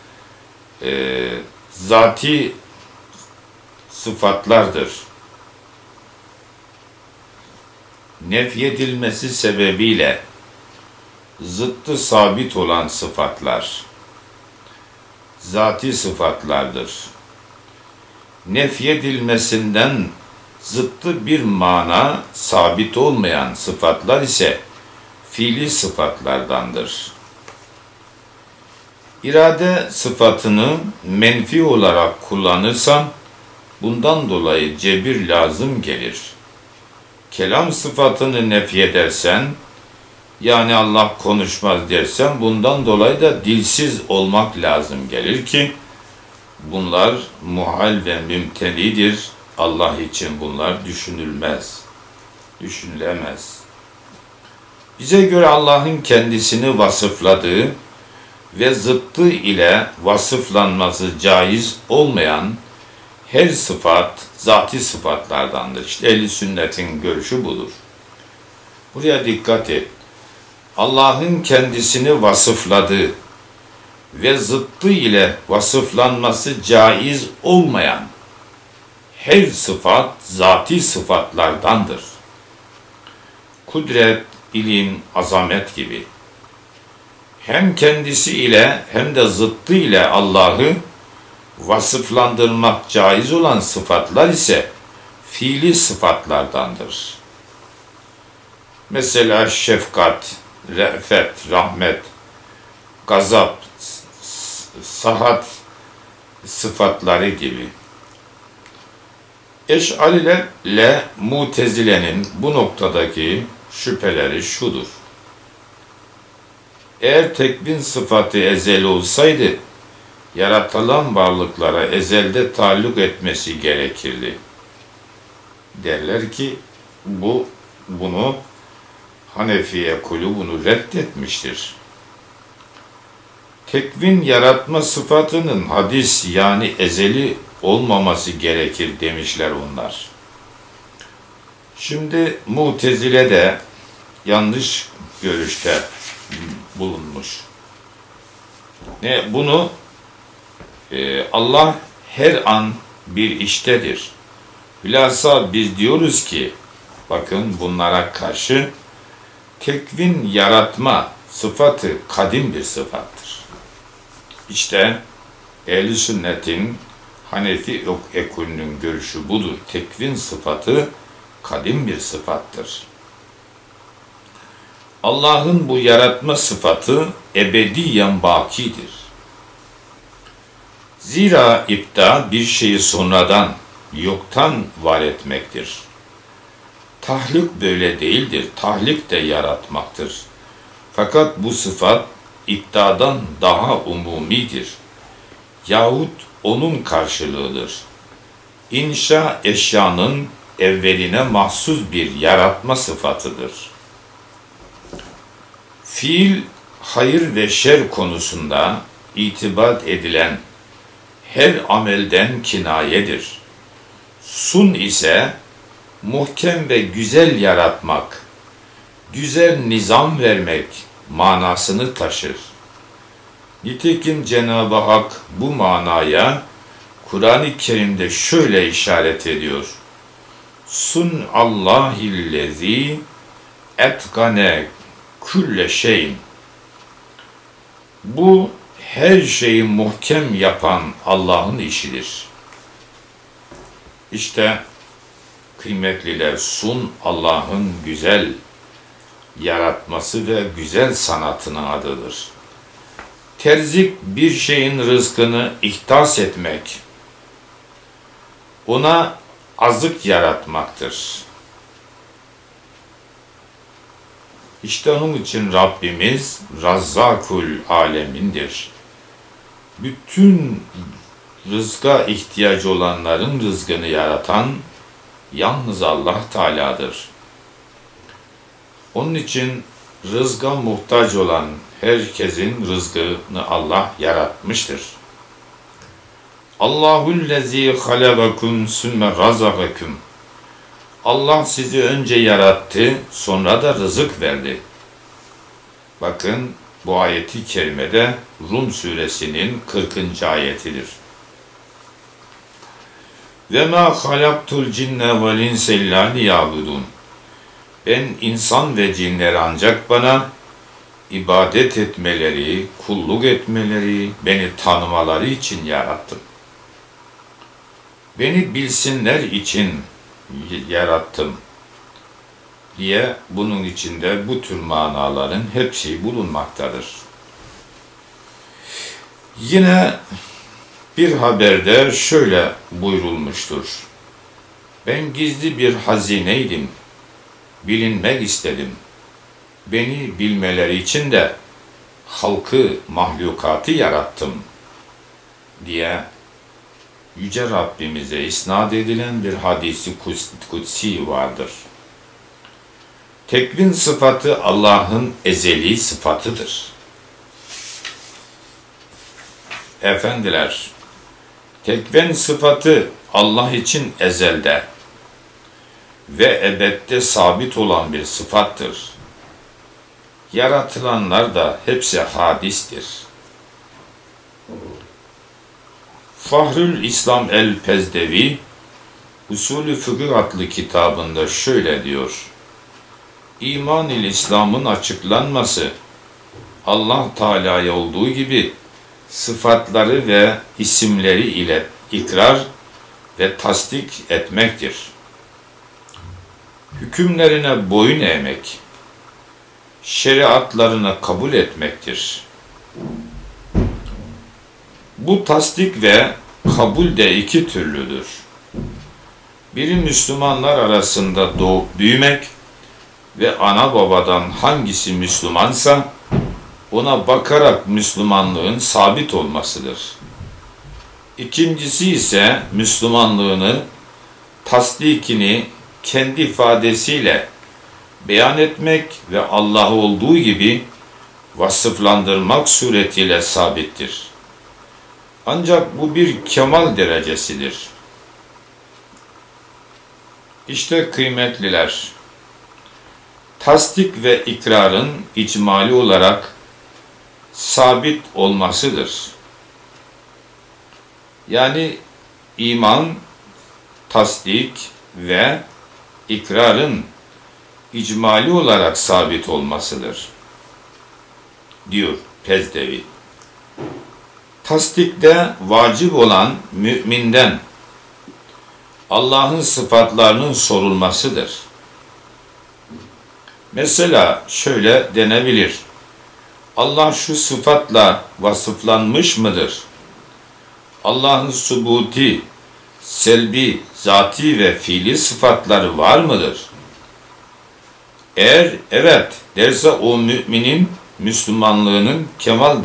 zati sıfatlardır. Nefyedilmesi sebebiyle zıttı sabit olan sıfatlar zati sıfatlardır. Nefyedilmesinden zıttı bir mana sabit olmayan sıfatlar ise fiili sıfatlardandır. İrade sıfatını menfi olarak kullanırsan bundan dolayı cebir lazım gelir. Kelam sıfatını nefyedersen, yani Allah konuşmaz dersen bundan dolayı da dilsiz olmak lazım gelir ki bunlar muhal ve mümtenidir. Allah için bunlar düşünülmez, düşünülemez. Bize göre Allah'ın kendisini vasıfladığı ve zıttı ile vasıflanması caiz olmayan her sıfat zati sıfatlardandır. İşte ehl-i sünnetin görüşü budur. Buraya dikkat et. Allah'ın kendisini vasıfladığı ve zıttı ile vasıflanması caiz olmayan her sıfat zati sıfatlardandır. Kudret, ilim, azamet gibi. Hem kendisi ile hem de zıttı ile Allah'ı vasıflandırmak caiz olan sıfatlar ise fiili sıfatlardandır. Mesela şefkat, re'fet, rahmet, gazap, sahat sıfatları gibi. Eş'arilerle Mutezile'nin bu noktadaki şüpheleri şudur. Eğer tekvin sıfatı ezel olsaydı, yaratılan varlıklara ezelde taalluk etmesi gerekirdi. Derler ki bunu Hanefiye kulü bunu reddetmiştir. Tekvin yaratma sıfatının hadis yani ezeli olmaması gerekir demişler onlar. Şimdi Mu'tezile de yanlış görüşte bulunmuş. Bunu Allah her an bir iştedir. Bilhassa biz diyoruz ki bakın bunlara karşı tekvin yaratma sıfatı kadim bir sıfattır. İşte Ehl-i Sünnet'in Hanefi ekolünün görüşü budur. Tekvin sıfatı kadim bir sıfattır. Allah'ın bu yaratma sıfatı ebediyen bakidir. Zira ipta bir şeyi sonradan, yoktan var etmektir. Tahlik böyle değildir. Tahlik de yaratmaktır. Fakat bu sıfat iptadan daha umumidir. Yahut onun karşılığıdır. İnşa eşyanın evveline mahsus bir yaratma sıfatıdır. Fiil, hayır ve şer konusunda itibat edilen her amelden kinayedir. Sun ise muhkem ve güzel yaratmak, güzel nizam vermek manasını taşır. Nitekim Cenab-ı Hak bu manaya Kur'an-ı Kerim'de şöyle işaret ediyor. Sun Allahillezî etkane külle şeyin. Bu her şeyi muhkem yapan Allah'ın işidir. İşte kıymetliler, sun Allah'ın güzel yaratması ve güzel sanatının adıdır. Terzik bir şeyin rızkını ihtas etmek, ona azık yaratmaktır. İşte onun için Rabbimiz Razzakul Alemindir. Bütün rızka ihtiyacı olanların rızkını yaratan yalnız Allah Teala'dır. Onun için rızka muhtaç olan herkesin rızkını Allah yaratmıştır. Allahullezî halagakum sümme razagakum. Allah sizi önce yarattı, sonra da rızık verdi. Bakın bu ayeti kerimede Rum suresinin 40. ayetidir. Ve ma halaktul cinne vel insa illa liyabudun. Ben insan ve cinleri ancak bana ibadet etmeleri, kulluk etmeleri, beni tanımaları için yarattım. Beni bilsinler için yarattım diye bunun içinde bu tür manaların hepsi bulunmaktadır. Yine bir haberde şöyle buyurulmuştur. Ben gizli bir hazineydim. Bilinmek istedim. Beni bilmeleri için de halkı, mahlukatı yarattım diye Yüce Rabbimize isnat edilen bir hadisi kutsi vardır. Tekvin sıfatı Allah'ın ezeli sıfatıdır. Efendiler, tekvin sıfatı Allah için ezelde ve ebedde sabit olan bir sıfattır. Yaratılanlar da hepsi hadistir. Fahrül İslam el-Pezdevi Usulü Fıkıh adlı kitabında şöyle diyor. İman-ı İslam'ın açıklanması Allah Teala'ya olduğu gibi sıfatları ve isimleri ile ikrar ve tasdik etmektir. Hükümlerine boyun eğmek, şeriatlarını kabul etmektir. Bu tasdik ve kabul de iki türlüdür. Biri Müslümanlar arasında doğup büyümek ve ana babadan hangisi Müslümansa ona bakarak Müslümanlığın sabit olmasıdır. İkincisi ise Müslümanlığını, tasdikini kendi ifadesiyle beyan etmek ve Allah'ı olduğu gibi vasıflandırmak suretiyle sabittir. Ancak bu bir kemal derecesidir. İşte kıymetliler, tasdik ve ikrarın icmali olarak sabit olmasıdır. Yani iman, tasdik ve ikrarın icmali olarak sabit olmasıdır, diyor Pezdevi. Tasdikte vacip olan müminden Allah'ın sıfatlarının sorulmasıdır. Mesela şöyle denebilir: Allah şu sıfatla vasıflanmış mıdır? Allah'ın subuti, selbi, zati ve fiili sıfatları var mıdır? Eğer evet derse o müminin Müslümanlığının kemal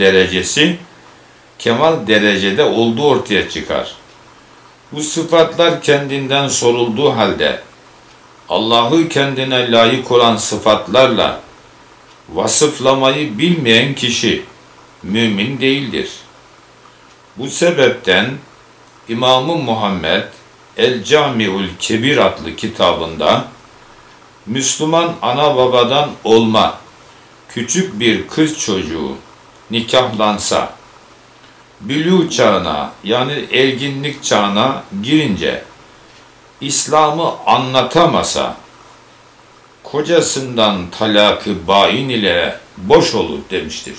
derecede olduğu ortaya çıkar. Bu sıfatlar kendinden sorulduğu halde Allah'ı kendine layık olan sıfatlarla vasıflamayı bilmeyen kişi mümin değildir. Bu sebepten İmam-ı Muhammed El-Cami'ül Kebir adlı kitabında Müslüman ana babadan olma küçük bir kız çocuğu nikahlansa, bülûğ çağına yani erginlik çağına girince İslam'ı anlatamasa, kocasından talakı bain ile boş olur demiştir.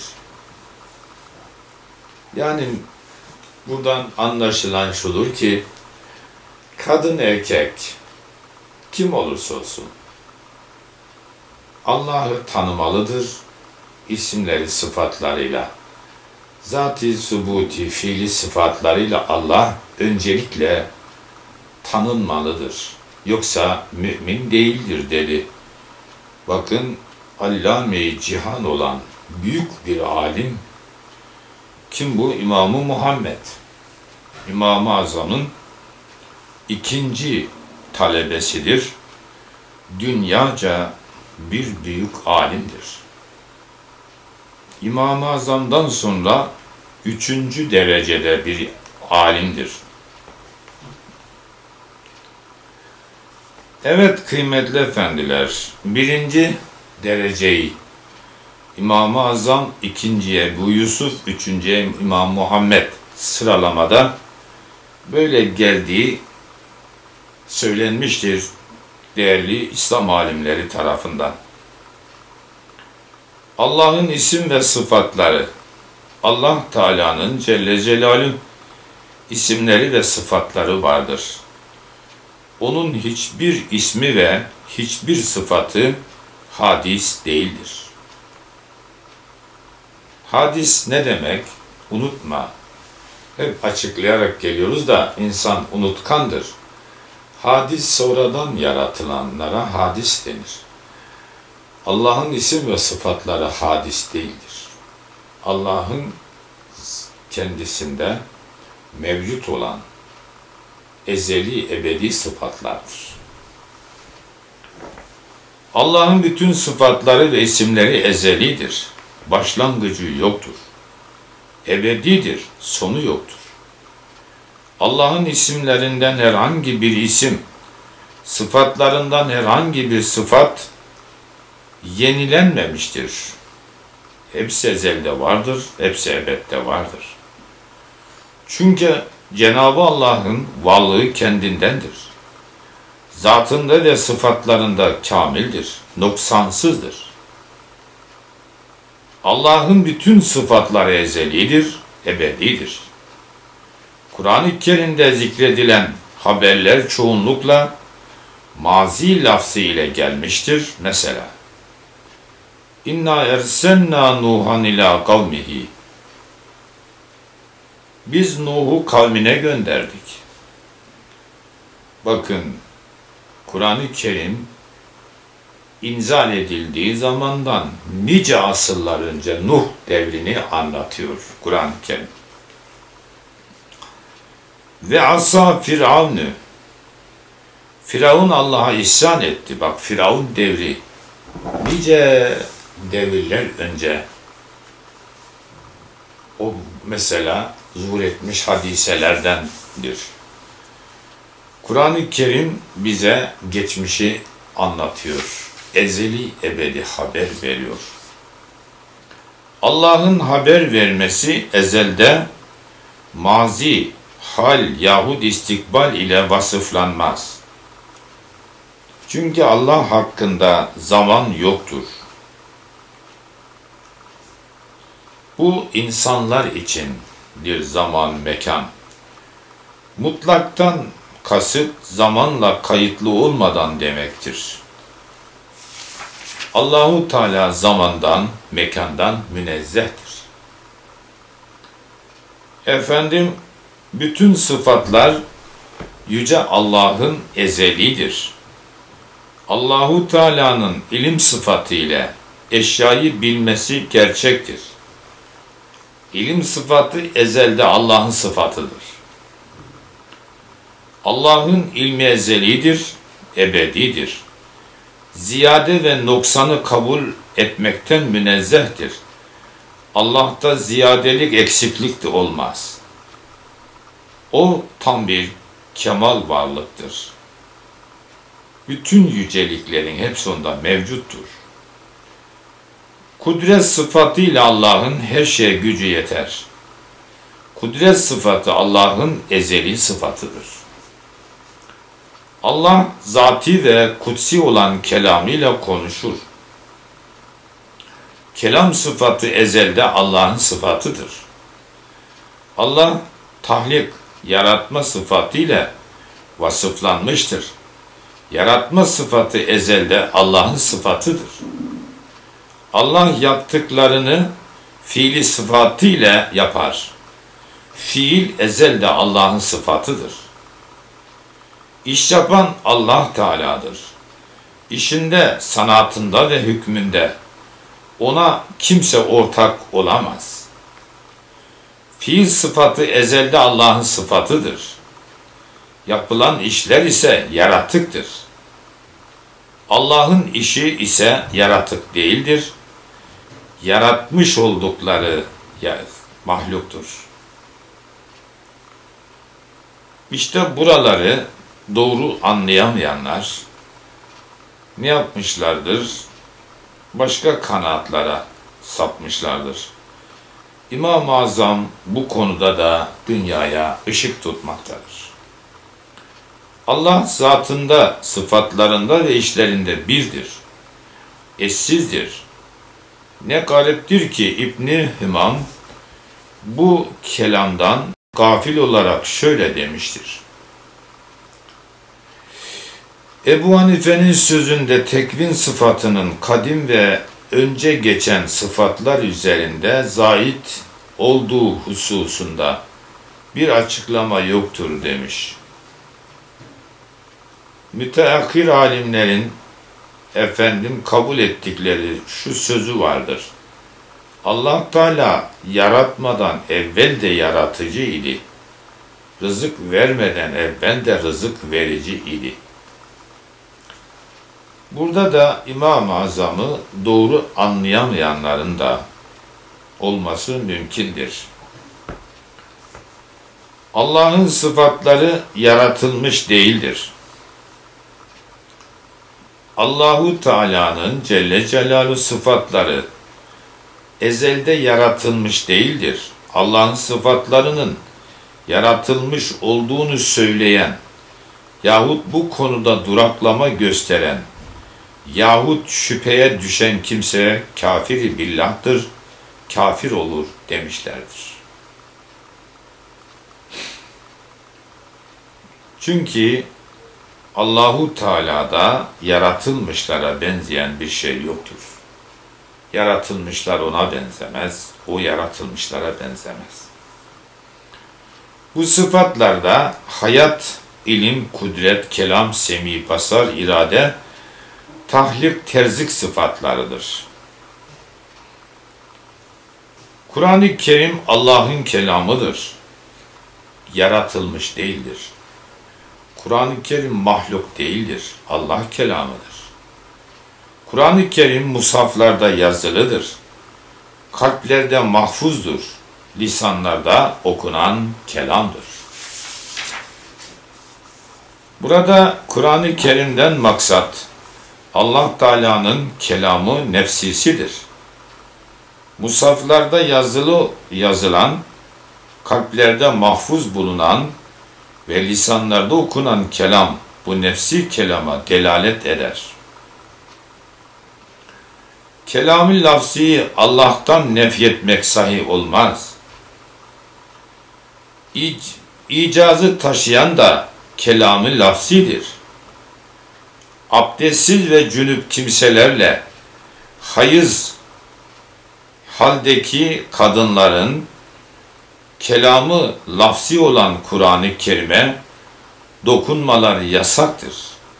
Yani buradan anlaşılan şudur ki, kadın erkek kim olursa olsun Allah'ı tanımalıdır, isimleri sıfatlarıyla, zat-ı subuti fiili sıfatlarıyla Allah öncelikle tanınmalıdır. Yoksa mümin değildir dedi. Bakın, Allame-i Cihan olan büyük bir alim, kim bu? İmam-ı Muhammed. İmam-ı Azam'ın ikinci talebesidir. Dünyaca bir büyük alimdir. İmam-ı Azam'dan sonra 3. derecede bir alimdir. Evet kıymetli efendiler, 1. dereceyi İmam-ı Azam, 2. Ebu Yusuf, 3. İmam Muhammed sıralamada böyle geldiği söylenmiştir değerli İslam alimleri tarafından. Allah'ın isim ve sıfatları, Allah Teala'nın Celle Celaluhu isimleri ve sıfatları vardır. Onun hiçbir ismi ve hiçbir sıfatı hadis değildir. Hadis ne demek? Unutma. Hep açıklayarak geliyoruz da insan unutkandır. Hadis sonradan yaratılanlara hadis denir. Allah'ın isim ve sıfatları hadis değildir. Allah'ın kendisinde mevcut olan ezeli, ebedi sıfatlardır. Allah'ın bütün sıfatları ve isimleri ezelidir. Başlangıcı yoktur. Ebedidir, sonu yoktur. Allah'ın isimlerinden herhangi bir isim, sıfatlarından herhangi bir sıfat yenilenmemiştir. Hepsi ezelde vardır, hepsi ebedde vardır. Çünkü Cenab-ı Allah'ın varlığı kendindendir. Zatında ve sıfatlarında kamildir, noksansızdır. Allah'ın bütün sıfatları ezelidir, ebedidir. Kur'an-ı Kerim'de zikredilen haberler çoğunlukla mazi lafzı ile gelmiştir. Mesela İnna ersenna Nuhan ila kavmihi. Biz Nuh'u kavmine gönderdik. Bakın, Kur'an-ı Kerim inzal edildiği zamandan nice asırlar önce Nuh devrini anlatıyor Kur'an-ı Kerim. Ve asa Firavun. Firavun Allah'a isyan etti. Bak, Firavun devri nice devirler önce o mesela zuhur etmiş hadiselerdendir. Kur'an-ı Kerim bize geçmişi anlatıyor. Ezeli ebedi haber veriyor. Allah'ın haber vermesi ezelde mazi, hal yahut istikbal ile vasıflanmaz. Çünkü Allah hakkında zaman yoktur. Bu insanlar için bir zaman, mekan. Mutlaktan kasıt zamanla kayıtlı olmadan demektir. Allahu Teala zamandan, mekandan münezzehtir. Efendim, bütün sıfatlar Yüce Allah'ın ezelidir. Allahu Teala'nın ilim sıfatı ile eşyayı bilmesi gerçektir. İlim sıfatı ezelde Allah'ın sıfatıdır. Allah'ın ilmi ezelidir, ebedidir. Ziyade ve noksanı kabul etmekten münezzehtir. Allah'ta ziyadelik, eksiklik de olmaz. O tam bir kemal varlıktır. Bütün yüceliklerin hepsi onda mevcuttur. Kudret sıfatıyla Allah'ın her şeye gücü yeter. Kudret sıfatı Allah'ın ezeli sıfatıdır. Allah zati ve kutsi olan kelamıyla konuşur. Kelam sıfatı ezelde Allah'ın sıfatıdır. Allah tahlik, yaratma sıfatıyla vasıflanmıştır. Yaratma sıfatı ezelde Allah'ın sıfatıdır. Allah yaptıklarını fiili sıfatıyla yapar. Fiil ezelde Allah'ın sıfatıdır. İş yapan Allah Teala'dır. İşinde, sanatında ve hükmünde ona kimse ortak olamaz. Fiil sıfatı ezelde Allah'ın sıfatıdır. Yapılan işler ise yaratıktır. Allah'ın işi ise yaratık değildir. Yaratmış oldukları mahluktur. İşte buraları doğru anlayamayanlar ne yapmışlardır? Başka kanaatlara sapmışlardır. İmam-ı Azam bu konuda da dünyaya ışık tutmaktadır. Allah zatında, sıfatlarında ve işlerinde birdir. Eşsizdir. Ne gariptir ki İbn-i Himam bu kelamdan gafil olarak şöyle demiştir. Ebu Hanife'nin sözünde tekvin sıfatının kadim ve önce geçen sıfatlar üzerinde zait olduğu hususunda bir açıklama yoktur demiş. Müteahhir alimlerin kabul ettikleri şu sözü vardır. Allah Teala yaratmadan evvel de yaratıcı idi. Rızık vermeden evvel de rızık verici idi. Burada da İmam-ı Azam'ı doğru anlayamayanların da olması mümkündür. Allah'ın sıfatları yaratılmış değildir. Allahu Teala'nın Celle Celaluhu sıfatları ezelde yaratılmış değildir. Allah'ın sıfatlarının yaratılmış olduğunu söyleyen yahut bu konuda duraklama gösteren yahut şüpheye düşen kimseye kafir-i billah'tır, kafir olur demişlerdir. Çünkü Allahu Teala'da yaratılmışlara benzeyen bir şey yoktur. Yaratılmışlar ona benzemez, o yaratılmışlara benzemez. Bu sıfatlarda hayat, ilim, kudret, kelam, semi, basar, irade, tahlik, terzik sıfatlarıdır. Kur'an-ı Kerim Allah'ın kelamıdır. Yaratılmış değildir. Kur'an-ı Kerim mahluk değildir. Allah kelamıdır. Kur'an-ı Kerim musaflarda yazılıdır. Kalplerde mahfuzdur. Lisanlarda okunan kelamdır. Burada Kur'an-ı Kerim'den maksat Allah Teala'nın kelamı nefsisidir. Musaflarda yazılan, kalplerde mahfuz bulunan ve lisanlarda okunan kelam bu nefsi kelama delalet eder. Kelam-ı lafzi Allah'tan nefyetmek sahih olmaz. İcazı taşıyan da kelam-ı lafzidir. Abdestsiz ve cünüp kimselerle hayız haldeki kadınların kelamı lafzi olan Kur'an-ı Kerim'e dokunmaları yasaktır.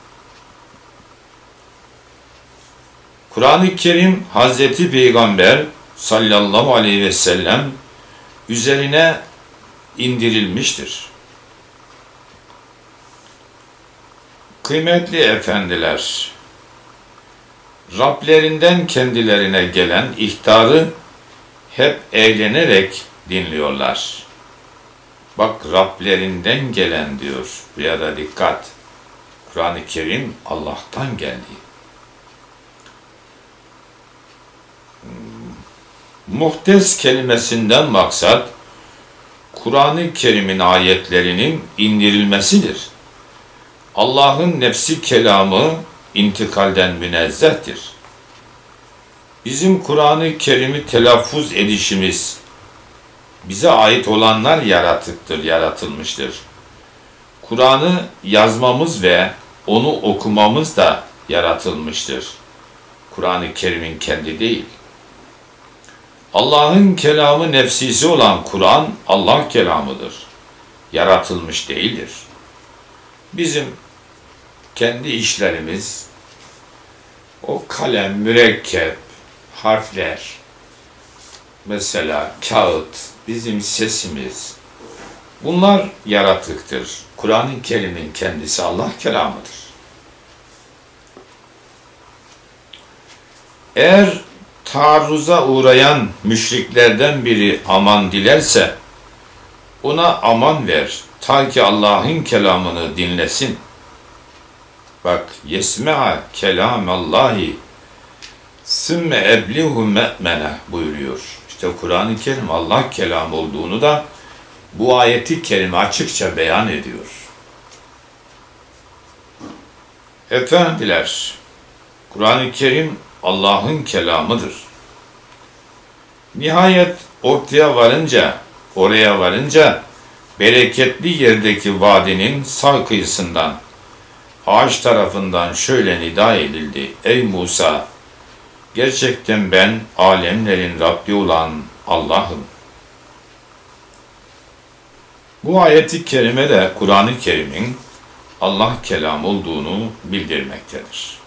Kur'an-ı Kerim Hazreti Peygamber sallallahu aleyhi ve sellem üzerine indirilmiştir. Kıymetli efendiler, Rablerinden kendilerine gelen ihtarı hep eğlenerek dinliyorlar. Bak, Rablerinden gelen diyor. Buraya da dikkat. Kur'an-ı Kerim Allah'tan geldi. Muhtes kelimesinden maksat Kur'an-ı Kerim'in ayetlerinin indirilmesidir. Allah'ın nefsi kelamı intikalden münezzehtir. Bizim Kur'an-ı Kerim'i telaffuz edişimiz, bize ait olanlar yaratılmıştır. Kur'an'ı yazmamız ve onu okumamız da yaratılmıştır. Kur'an-ı Kerim'in kendi değil. Allah'ın kelamı nefsisi olan Kur'an, Allah kelamıdır. Yaratılmış değildir. Bizim kendi işlerimiz, o kalem, mürekkep, harfler, mesela kağıt, bizim sesimiz, bunlar yaratıktır. Kur'an-ı Kerim'in kendisi Allah kelamıdır. Eğer taarruza uğrayan müşriklerden biri aman dilerse, ona aman ver, ta ki Allah'ın kelamını dinlesin. Bak, yesme'a kelamallahi sümme eblihu me'mene buyuruyor. İşte Kur'an-ı Kerim Allah kelamı olduğunu da bu ayeti kerime açıkça beyan ediyor. Efendiler, Kur'an-ı Kerim Allah'ın kelamıdır. Nihayet oraya varınca bereketli yerdeki vadinin sağ kıyısından ağaç tarafından şöyle nida edildi: Ey Musa, gerçekten ben alemlerin Rabbi olan Allah'ım. Bu ayeti kerime de Kur'an-ı Kerim'in Allah kelamı olduğunu bildirmektedir.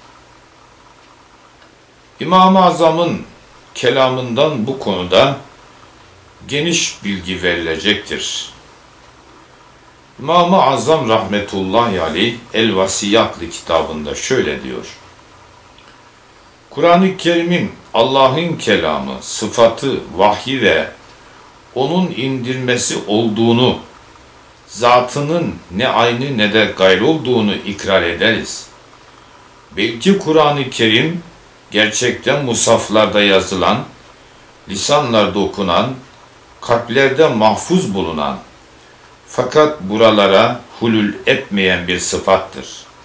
İmam-ı Azam'ın kelamından bu konuda geniş bilgi verilecektir. İmam-ı Azam rahmetullahi aleyh El-Vasiyatlı kitabında şöyle diyor: Kur'an-ı Kerim'in Allah'ın kelamı, sıfatı, vahyi ve onun indirmesi olduğunu, zatının ne aynı ne de gayrı olduğunu ikrar ederiz. Belki Kur'an-ı Kerim gerçekten musaflarda yazılan, lisanlarda okunan, kalplerde mahfuz bulunan, fakat buralara hulul etmeyen bir sıfattır.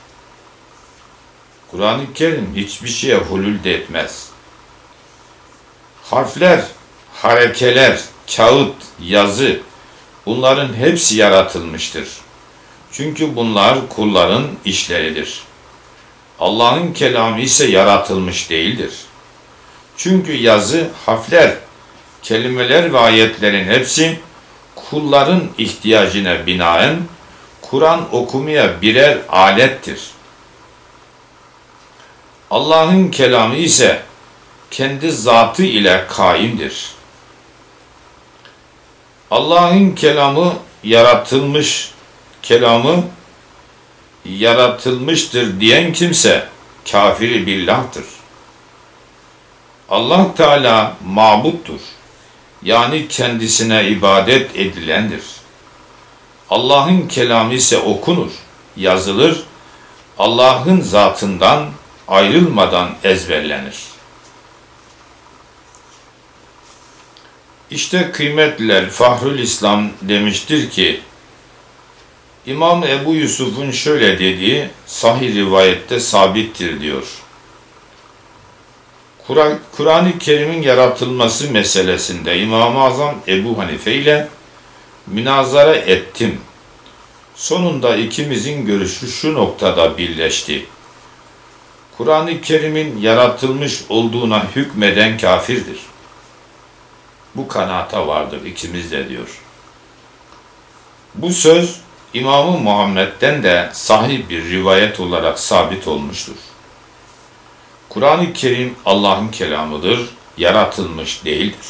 Kur'an-ı Kerim hiçbir şeye hulul de etmez. Harfler, harekeler, kağıt, yazı, bunların hepsi yaratılmıştır. Çünkü bunlar kulların işleridir. Allah'ın kelamı ise yaratılmış değildir. Çünkü yazı, harfler, kelimeler ve ayetlerin hepsi kulların ihtiyacına binaen Kur'an okumaya birer alettir. Allah'ın kelamı ise kendi zatı ile kaimdir. Allah'ın kelamı yaratılmıştır diyen kimse kafiri billahtır. Allah Teala mabuttur. Yani kendisine ibadet edilendir. Allah'ın kelamı ise okunur, yazılır, Allah'ın zatından ayrılmadan ezberlenir. İşte kıymetliler, Fahrül İslam demiştir ki, İmam Ebu Yusuf'un şöyle dediği sahih rivayette sabittir diyor. Kur'an-ı Kerim'in yaratılması meselesinde İmam-ı Azam Ebu Hanife ile münazara ettim. Sonunda ikimizin görüşü şu noktada birleşti. Kur'an-ı Kerim'in yaratılmış olduğuna hükmeden kafirdir. Bu kanaata vardır ikimiz de diyor. Bu söz İmam-ı Muhammed'den de sahih bir rivayet olarak sabit olmuştur. Kur'an-ı Kerim Allah'ın kelamıdır, yaratılmış değildir.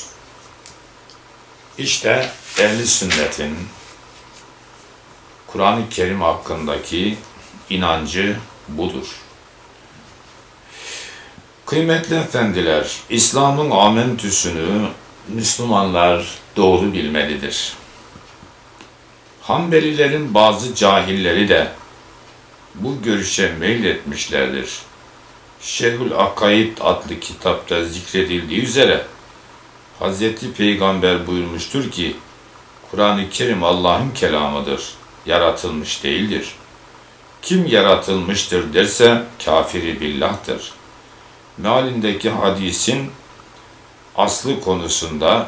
İşte ehl-i sünnetin Kur'an-ı Kerim hakkındaki inancı budur. Kıymetli efendiler, İslam'ın amentüsünü Müslümanlar doğru bilmelidir. Hanbelilerin bazı cahilleri de bu görüşe meyletmişlerdir. Şerhül Akaid adlı kitapta zikredildiği üzere Hz. Peygamber buyurmuştur ki, Kur'an-ı Kerim Allah'ın kelamıdır, yaratılmış değildir. Kim yaratılmıştır derse kafiri billahtır. Mealindeki hadisin aslı konusunda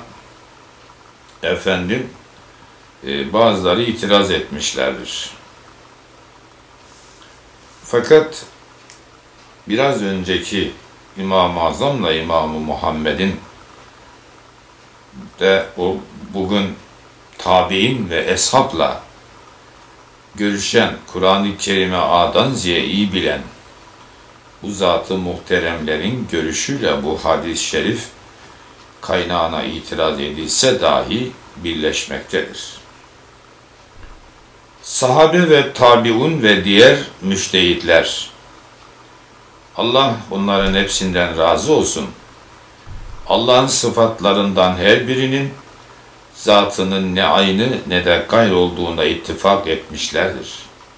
bazıları itiraz etmişlerdir. Fakat biraz önceki İmam-ı Azam'la İmam-ı Muhammed'in de o bugün tabi'in ve eshabla görüşen, Kur'an-ı Kerim'i A'dan Z'ye iyi bilen bu zat-ı muhteremlerin görüşüyle bu hadis-i şerif kaynağına itiraz edilse dahi birleşmektedir. Sahabe ve tabiun ve diğer müçtehitler, Allah onların hepsinden razı olsun, Allah'ın sıfatlarından her birinin zatının ne aynı ne de gayr olduğuna ittifak etmişlerdir.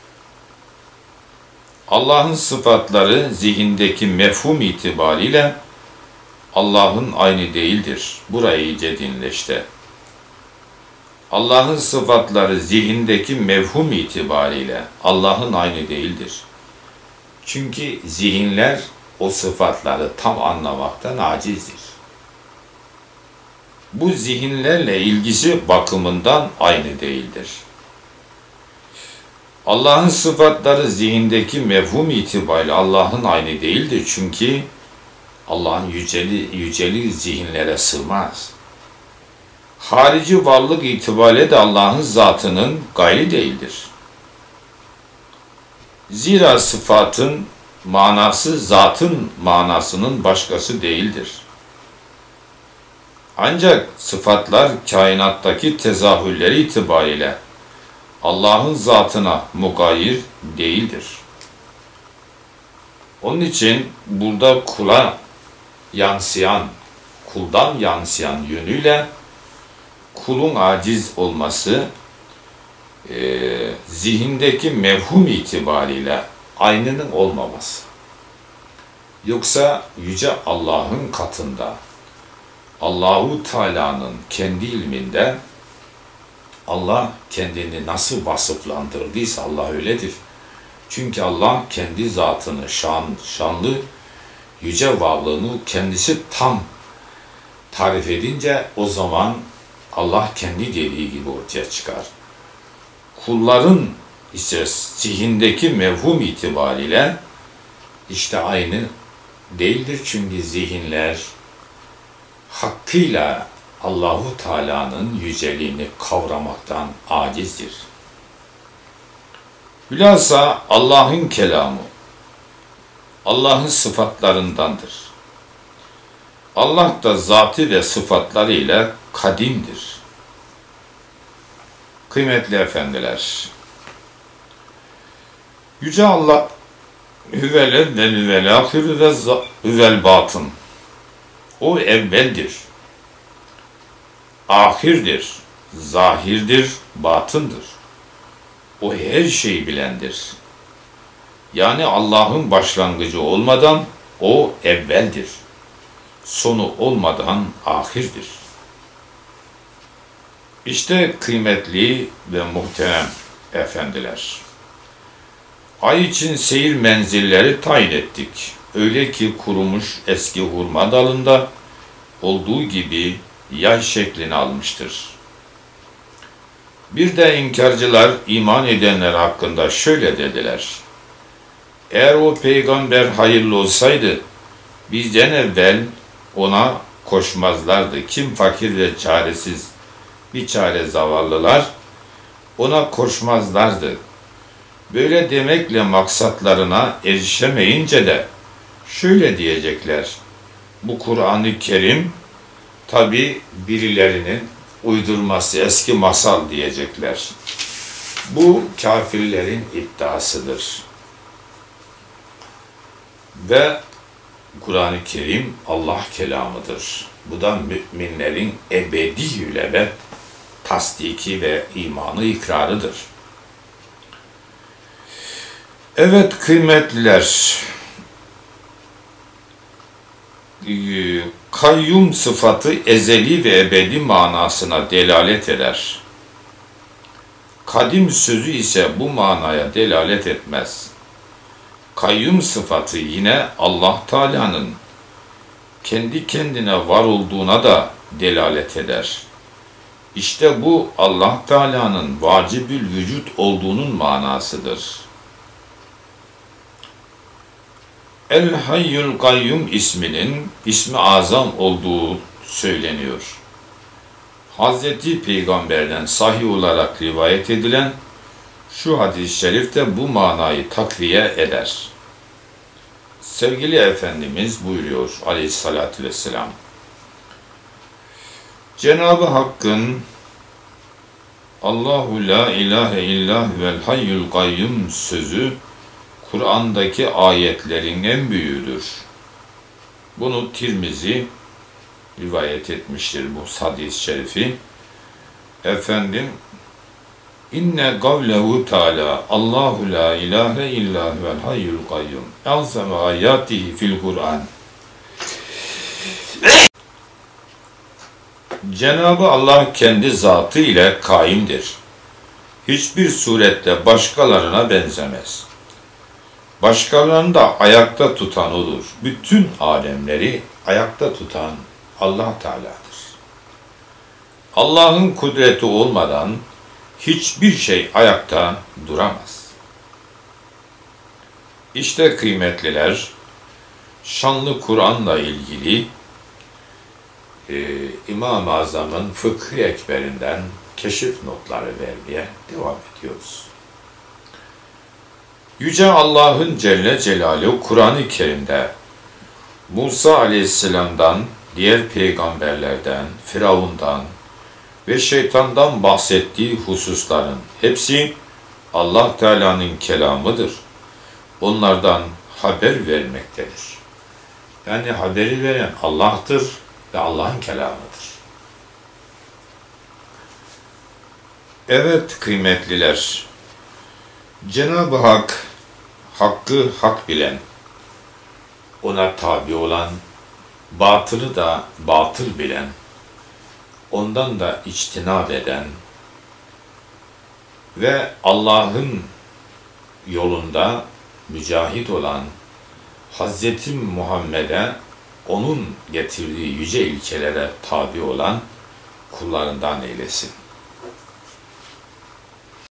Allah'ın sıfatları zihindeki mefhum itibariyle Allah'ın aynı değildir. Burayı iyice dinle işte. Allah'ın sıfatları zihindeki mefhum itibariyle Allah'ın aynı değildir. Çünkü zihinler o sıfatları tam anlamaktan acizdir. Bu zihinlerle ilgisi bakımından aynı değildir. Allah'ın sıfatları zihindeki mefhum itibariyle Allah'ın aynı değildir. Çünkü Allah'ın yüceliği zihinlere sığmaz. Harici varlık itibariyle de Allah'ın zatının gayri değildir. Zira sıfatın manası zatın manasının başkası değildir. Ancak sıfatlar kainattaki tezahürleri itibariyle Allah'ın zatına mugayir değildir. Onun için burada kuldan yansıyan yönüyle kulun aciz olması zihindeki mevhum itibariyle aynının olmaması. Yoksa Yüce Allah'ın katında, Allahu Teala'nın kendi ilminde Allah kendini nasıl vasıflandırdıysa Allah öyledir. Çünkü Allah kendi zatını şanlı, yüce varlığını kendisi tam tarif edince o zaman Allah kendi dediği gibi ortaya çıkar. Kulların ise zihindeki mevhum itibariyle işte aynı değildir. Çünkü zihinler hakkıyla Allahu Teala'nın yüceliğini kavramaktan acizdir. Hülasa Allah'ın kelamı, Allah'ın sıfatlarındandır. Allah da zatı ve sıfatlarıyla kadimdir. Kıymetli efendiler, Yüce Allah hüvel evvel hüvel ahir ve hüvel batın. O evveldir, ahirdir, zahirdir, batındır. O her şeyi bilendir. Yani Allah'ın başlangıcı olmadan o evveldir. Sonu olmadan ahirdir. İşte kıymetli ve muhterem efendiler, ay için seyir menzilleri tayin ettik. Öyle ki kurumuş eski hurma dalında olduğu gibi yay şeklini almıştır. Bir de inkarcılar iman edenler hakkında şöyle dediler: eğer o peygamber hayırlı olsaydı bizden evvel ona koşmazlardı. Kim fakir ve çaresiz, bir çare zavallılar ona koşmazlardı. Böyle demekle maksatlarına erişemeyince de şöyle diyecekler: bu Kur'an-ı Kerim tabi birilerinin uydurması, eski masal diyecekler. Bu kafirlerin iddiasıdır. Ve Kur'an-ı Kerim Allah kelamıdır. Bu da müminlerin ebedi ebed tasdiki ve imanı ikrarıdır. Evet kıymetliler, kayyum sıfatı ezeli ve ebedi manasına delalet eder. Kadim sözü ise bu manaya delalet etmez. Kayyum sıfatı yine Allah Teala'nın kendi kendine var olduğuna da delalet eder. İşte bu Allah Teala'nın vacibül vücut olduğunun manasıdır. El-Hayyul Kayyum isminin ismi azam olduğu söyleniyor. Hazreti Peygamber'den sahih olarak rivayet edilen şu hadis-i şerif de bu manayı takviye eder. Sevgili Efendimiz buyuruyor aleyhissalatü vesselam: Cenab-ı Hakk'ın Allahu la ilahe illa huvel hayyul kayyum sözü Kur'an'daki ayetlerin en büyüğüdür. Bunu Tirmizi rivayet etmiştir bu hadis-i şerifi. Efendim, İnne kavlehu Teala Allahu la ilahe illa huvel hayyul kayyum azame ayatihi fil Kur'an. Cenab-ı Allah kendi zatı ile kaimdir. Hiçbir surette başkalarına benzemez. Başkalarını da ayakta tutan odur. Bütün alemleri ayakta tutan Allah Teala'dır. Allah'ın kudreti olmadan hiçbir şey ayakta duramaz. İşte kıymetliler, şanlı Kur'an'la ilgili İmam-ı Azam'ın Fıkh-ı Ekber'inden keşif notları vermeye devam ediyoruz. Yüce Allah'ın Celle Celaluhu Kur'an-ı Kerim'de Musa Aleyhisselam'dan, diğer peygamberlerden, Firavun'dan ve şeytandan bahsettiği hususların hepsi Allah Teala'nın kelamıdır. Onlardan haber vermektedir. Yani haberi veren Allah'tır ve Allah'ın kelamıdır. Evet kıymetliler, Cenab-ı Hak, hakkı hak bilen, ona tabi olan, batılı da batıl bilen, ondan da içtinab eden ve Allah'ın yolunda mücahit olan Hazreti Muhammed'e, onun getirdiği yüce ilkelere tabi olan kullarından eylesin.